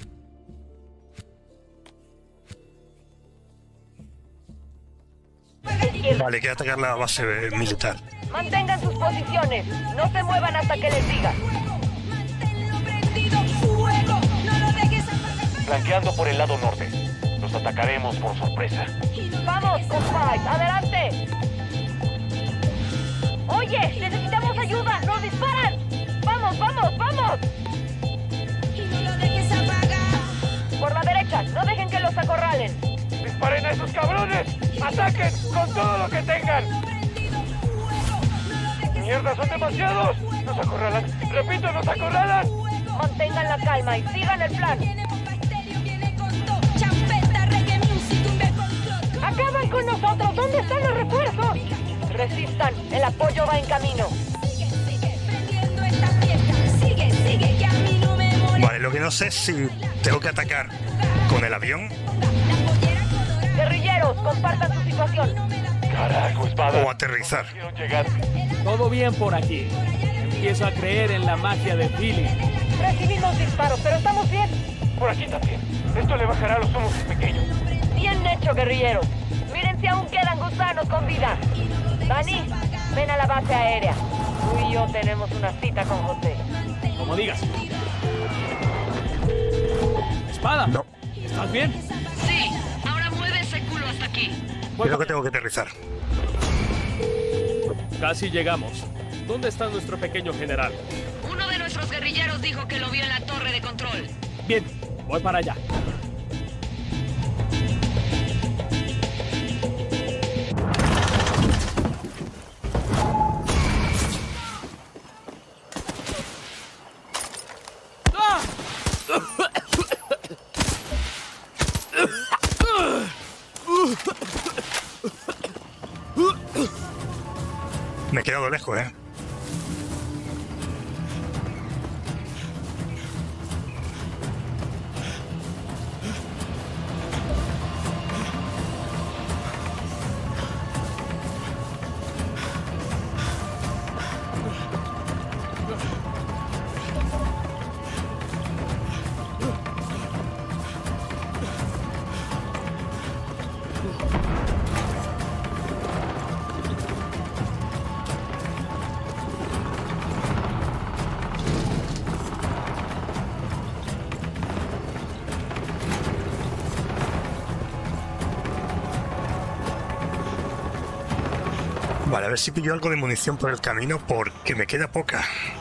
Vale, hay que atacar la base militar. Mantengan sus posiciones. No se muevan hasta que les diga. Flanqueando por el lado norte. Los atacaremos por sorpresa. ¡Vamos, compay! ¡Adelante! ¡Oye! ¡Necesitamos ayuda! ¡Nos disparan! ¡Vamos, vamos, vamos! Por la derecha. No dejen que los acorralen. ¡Disparen a esos cabrones! ¡Ataquen con todo lo que tengan! ¡Mierda, son demasiados! ¡Nos acorralan! ¡Repito, nos acorralan! Mantengan la calma y sigan el plan. ¡Acaban con nosotros! ¿Dónde están los refuerzos? Resistan, el apoyo va en camino. Vale, lo que no sé es si tengo que atacar con el avión. Guerrilleros, compartan su situación. Carajo, espada. O aterrizar. Todo bien por aquí. Empiezo a creer en la magia de Billy. Recibimos disparos, pero estamos bien. Por aquí también. Esto le bajará a los humos pequeños. Bien hecho, guerrilleros. Miren si aún quedan gusanos con vida. Dani, ven a la base aérea. Tú y yo tenemos una cita con José. Como digas. ¿Espada? No. ¿Estás bien? Sí, ahora mueve ese culo hasta aquí. Creo que tengo que aterrizar. Casi llegamos. ¿Dónde está nuestro pequeño general? Uno de nuestros guerrilleros dijo que lo vio en la torre de control. Bien, voy para allá. Me he quedado lejos, ¿eh? Vale, a ver si pillo algo de munición por el camino porque me queda poca.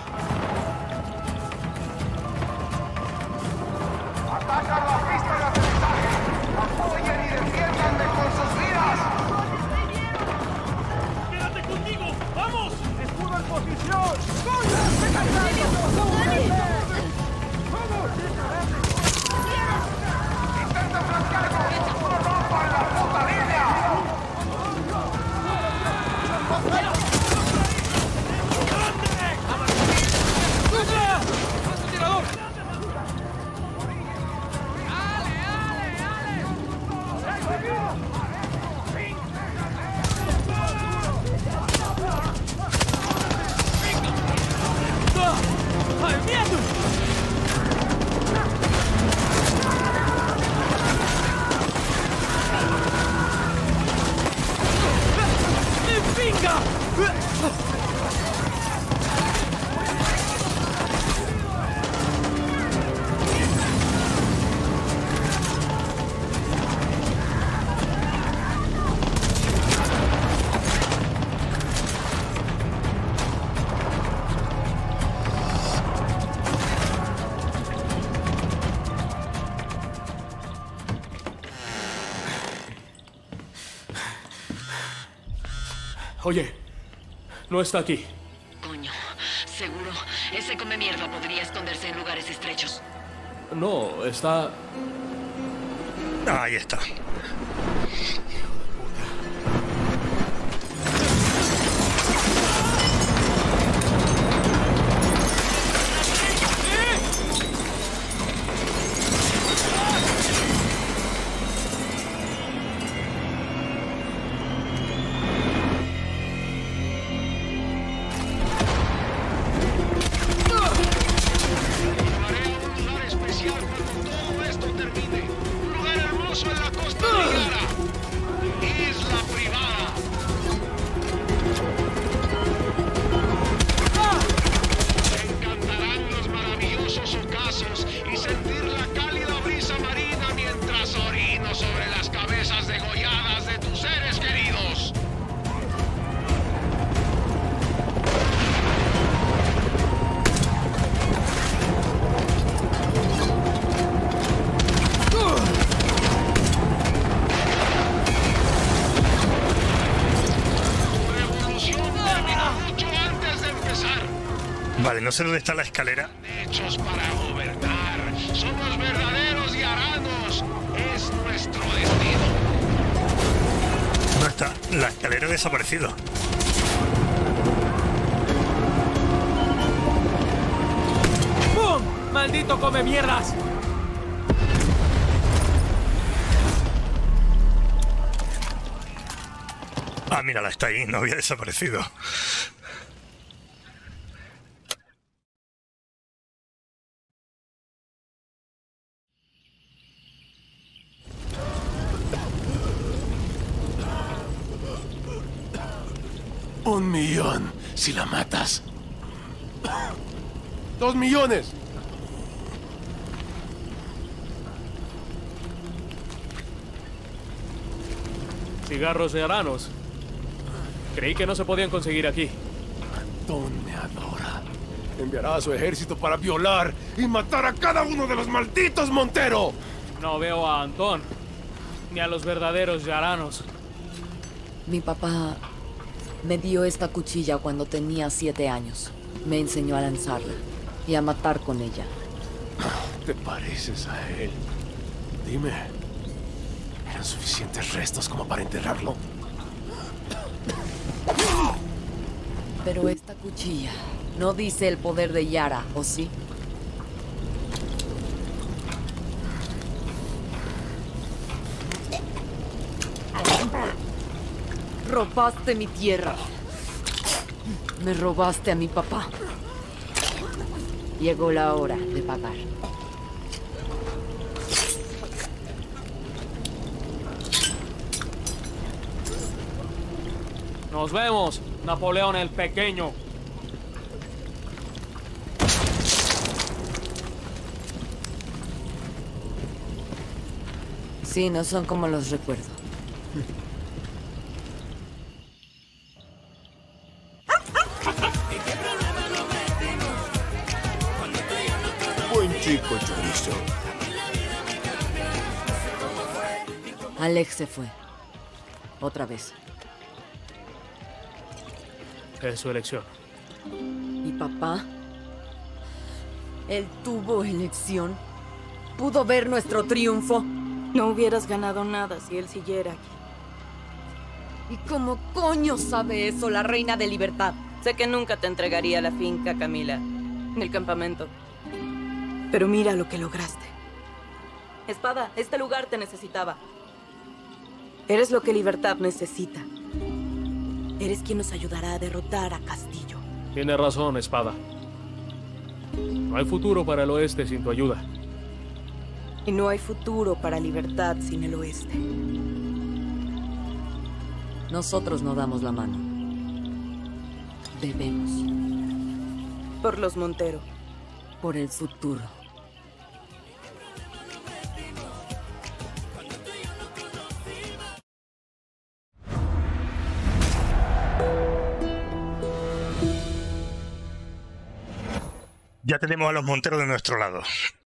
¡Atacan la pista de aterrizaje! ¡Apoyen y defiéndanme con sus vidas! ¡Quédate conmigo! ¡Vamos! ¡Escudo en posición! ¡Vamos! ¡Intenta flanquear con su escudo rojo en la puta línea! Oye, no está aquí. Coño, seguro. Ese come mierda podría esconderse en lugares estrechos. No, está... Ahí está. Especial Vale, no sé dónde está la escalera. Hechos para gobernar. Somos verdaderos yaranos. Es nuestro destino. ¿Dónde está? La escalera ha desaparecido. ¡Bum! ¡Maldito come mierdas! Ah, mírala, está ahí, no había desaparecido. Un millón si la matas. Dos millones. Cigarros de aranos. Creí que no se podían conseguir aquí. Antón me adora. Enviará a su ejército para violar y matar a cada uno de los malditos Montero. No veo a Antón, ni a los verdaderos yaranos. Mi papá me dio esta cuchilla cuando tenía siete años. Me enseñó a lanzarla y a matar con ella. Te pareces a él. Dime, ¿eran suficientes restos como para enterrarlo? Pero esta cuchilla no dice el poder de Yara, ¿o sí? Robaste mi tierra. Me robaste a mi papá. Llegó la hora de pagar. Nos vemos, Napoleón el Pequeño. Sí, no son como los recuerdo. Buen chico, chorizo. Alex se fue. Otra vez. Es su elección. ¿Y papá? Él tuvo elección. Pudo ver nuestro triunfo. No hubieras ganado nada si él siguiera aquí. ¿Y cómo coño sabe eso la reina de libertad? Sé que nunca te entregaría la finca, Camila. El campamento. Pero mira lo que lograste. Espada, este lugar te necesitaba. Eres lo que Libertad necesita. Eres quien nos ayudará a derrotar a Castillo. Tiene razón, Espada. No hay futuro para el oeste sin tu ayuda. Y no hay futuro para Libertad sin el oeste. Nosotros no damos la mano. Debemos. Por los Montero. Por el futuro. Ya tenemos a los Monteros de nuestro lado.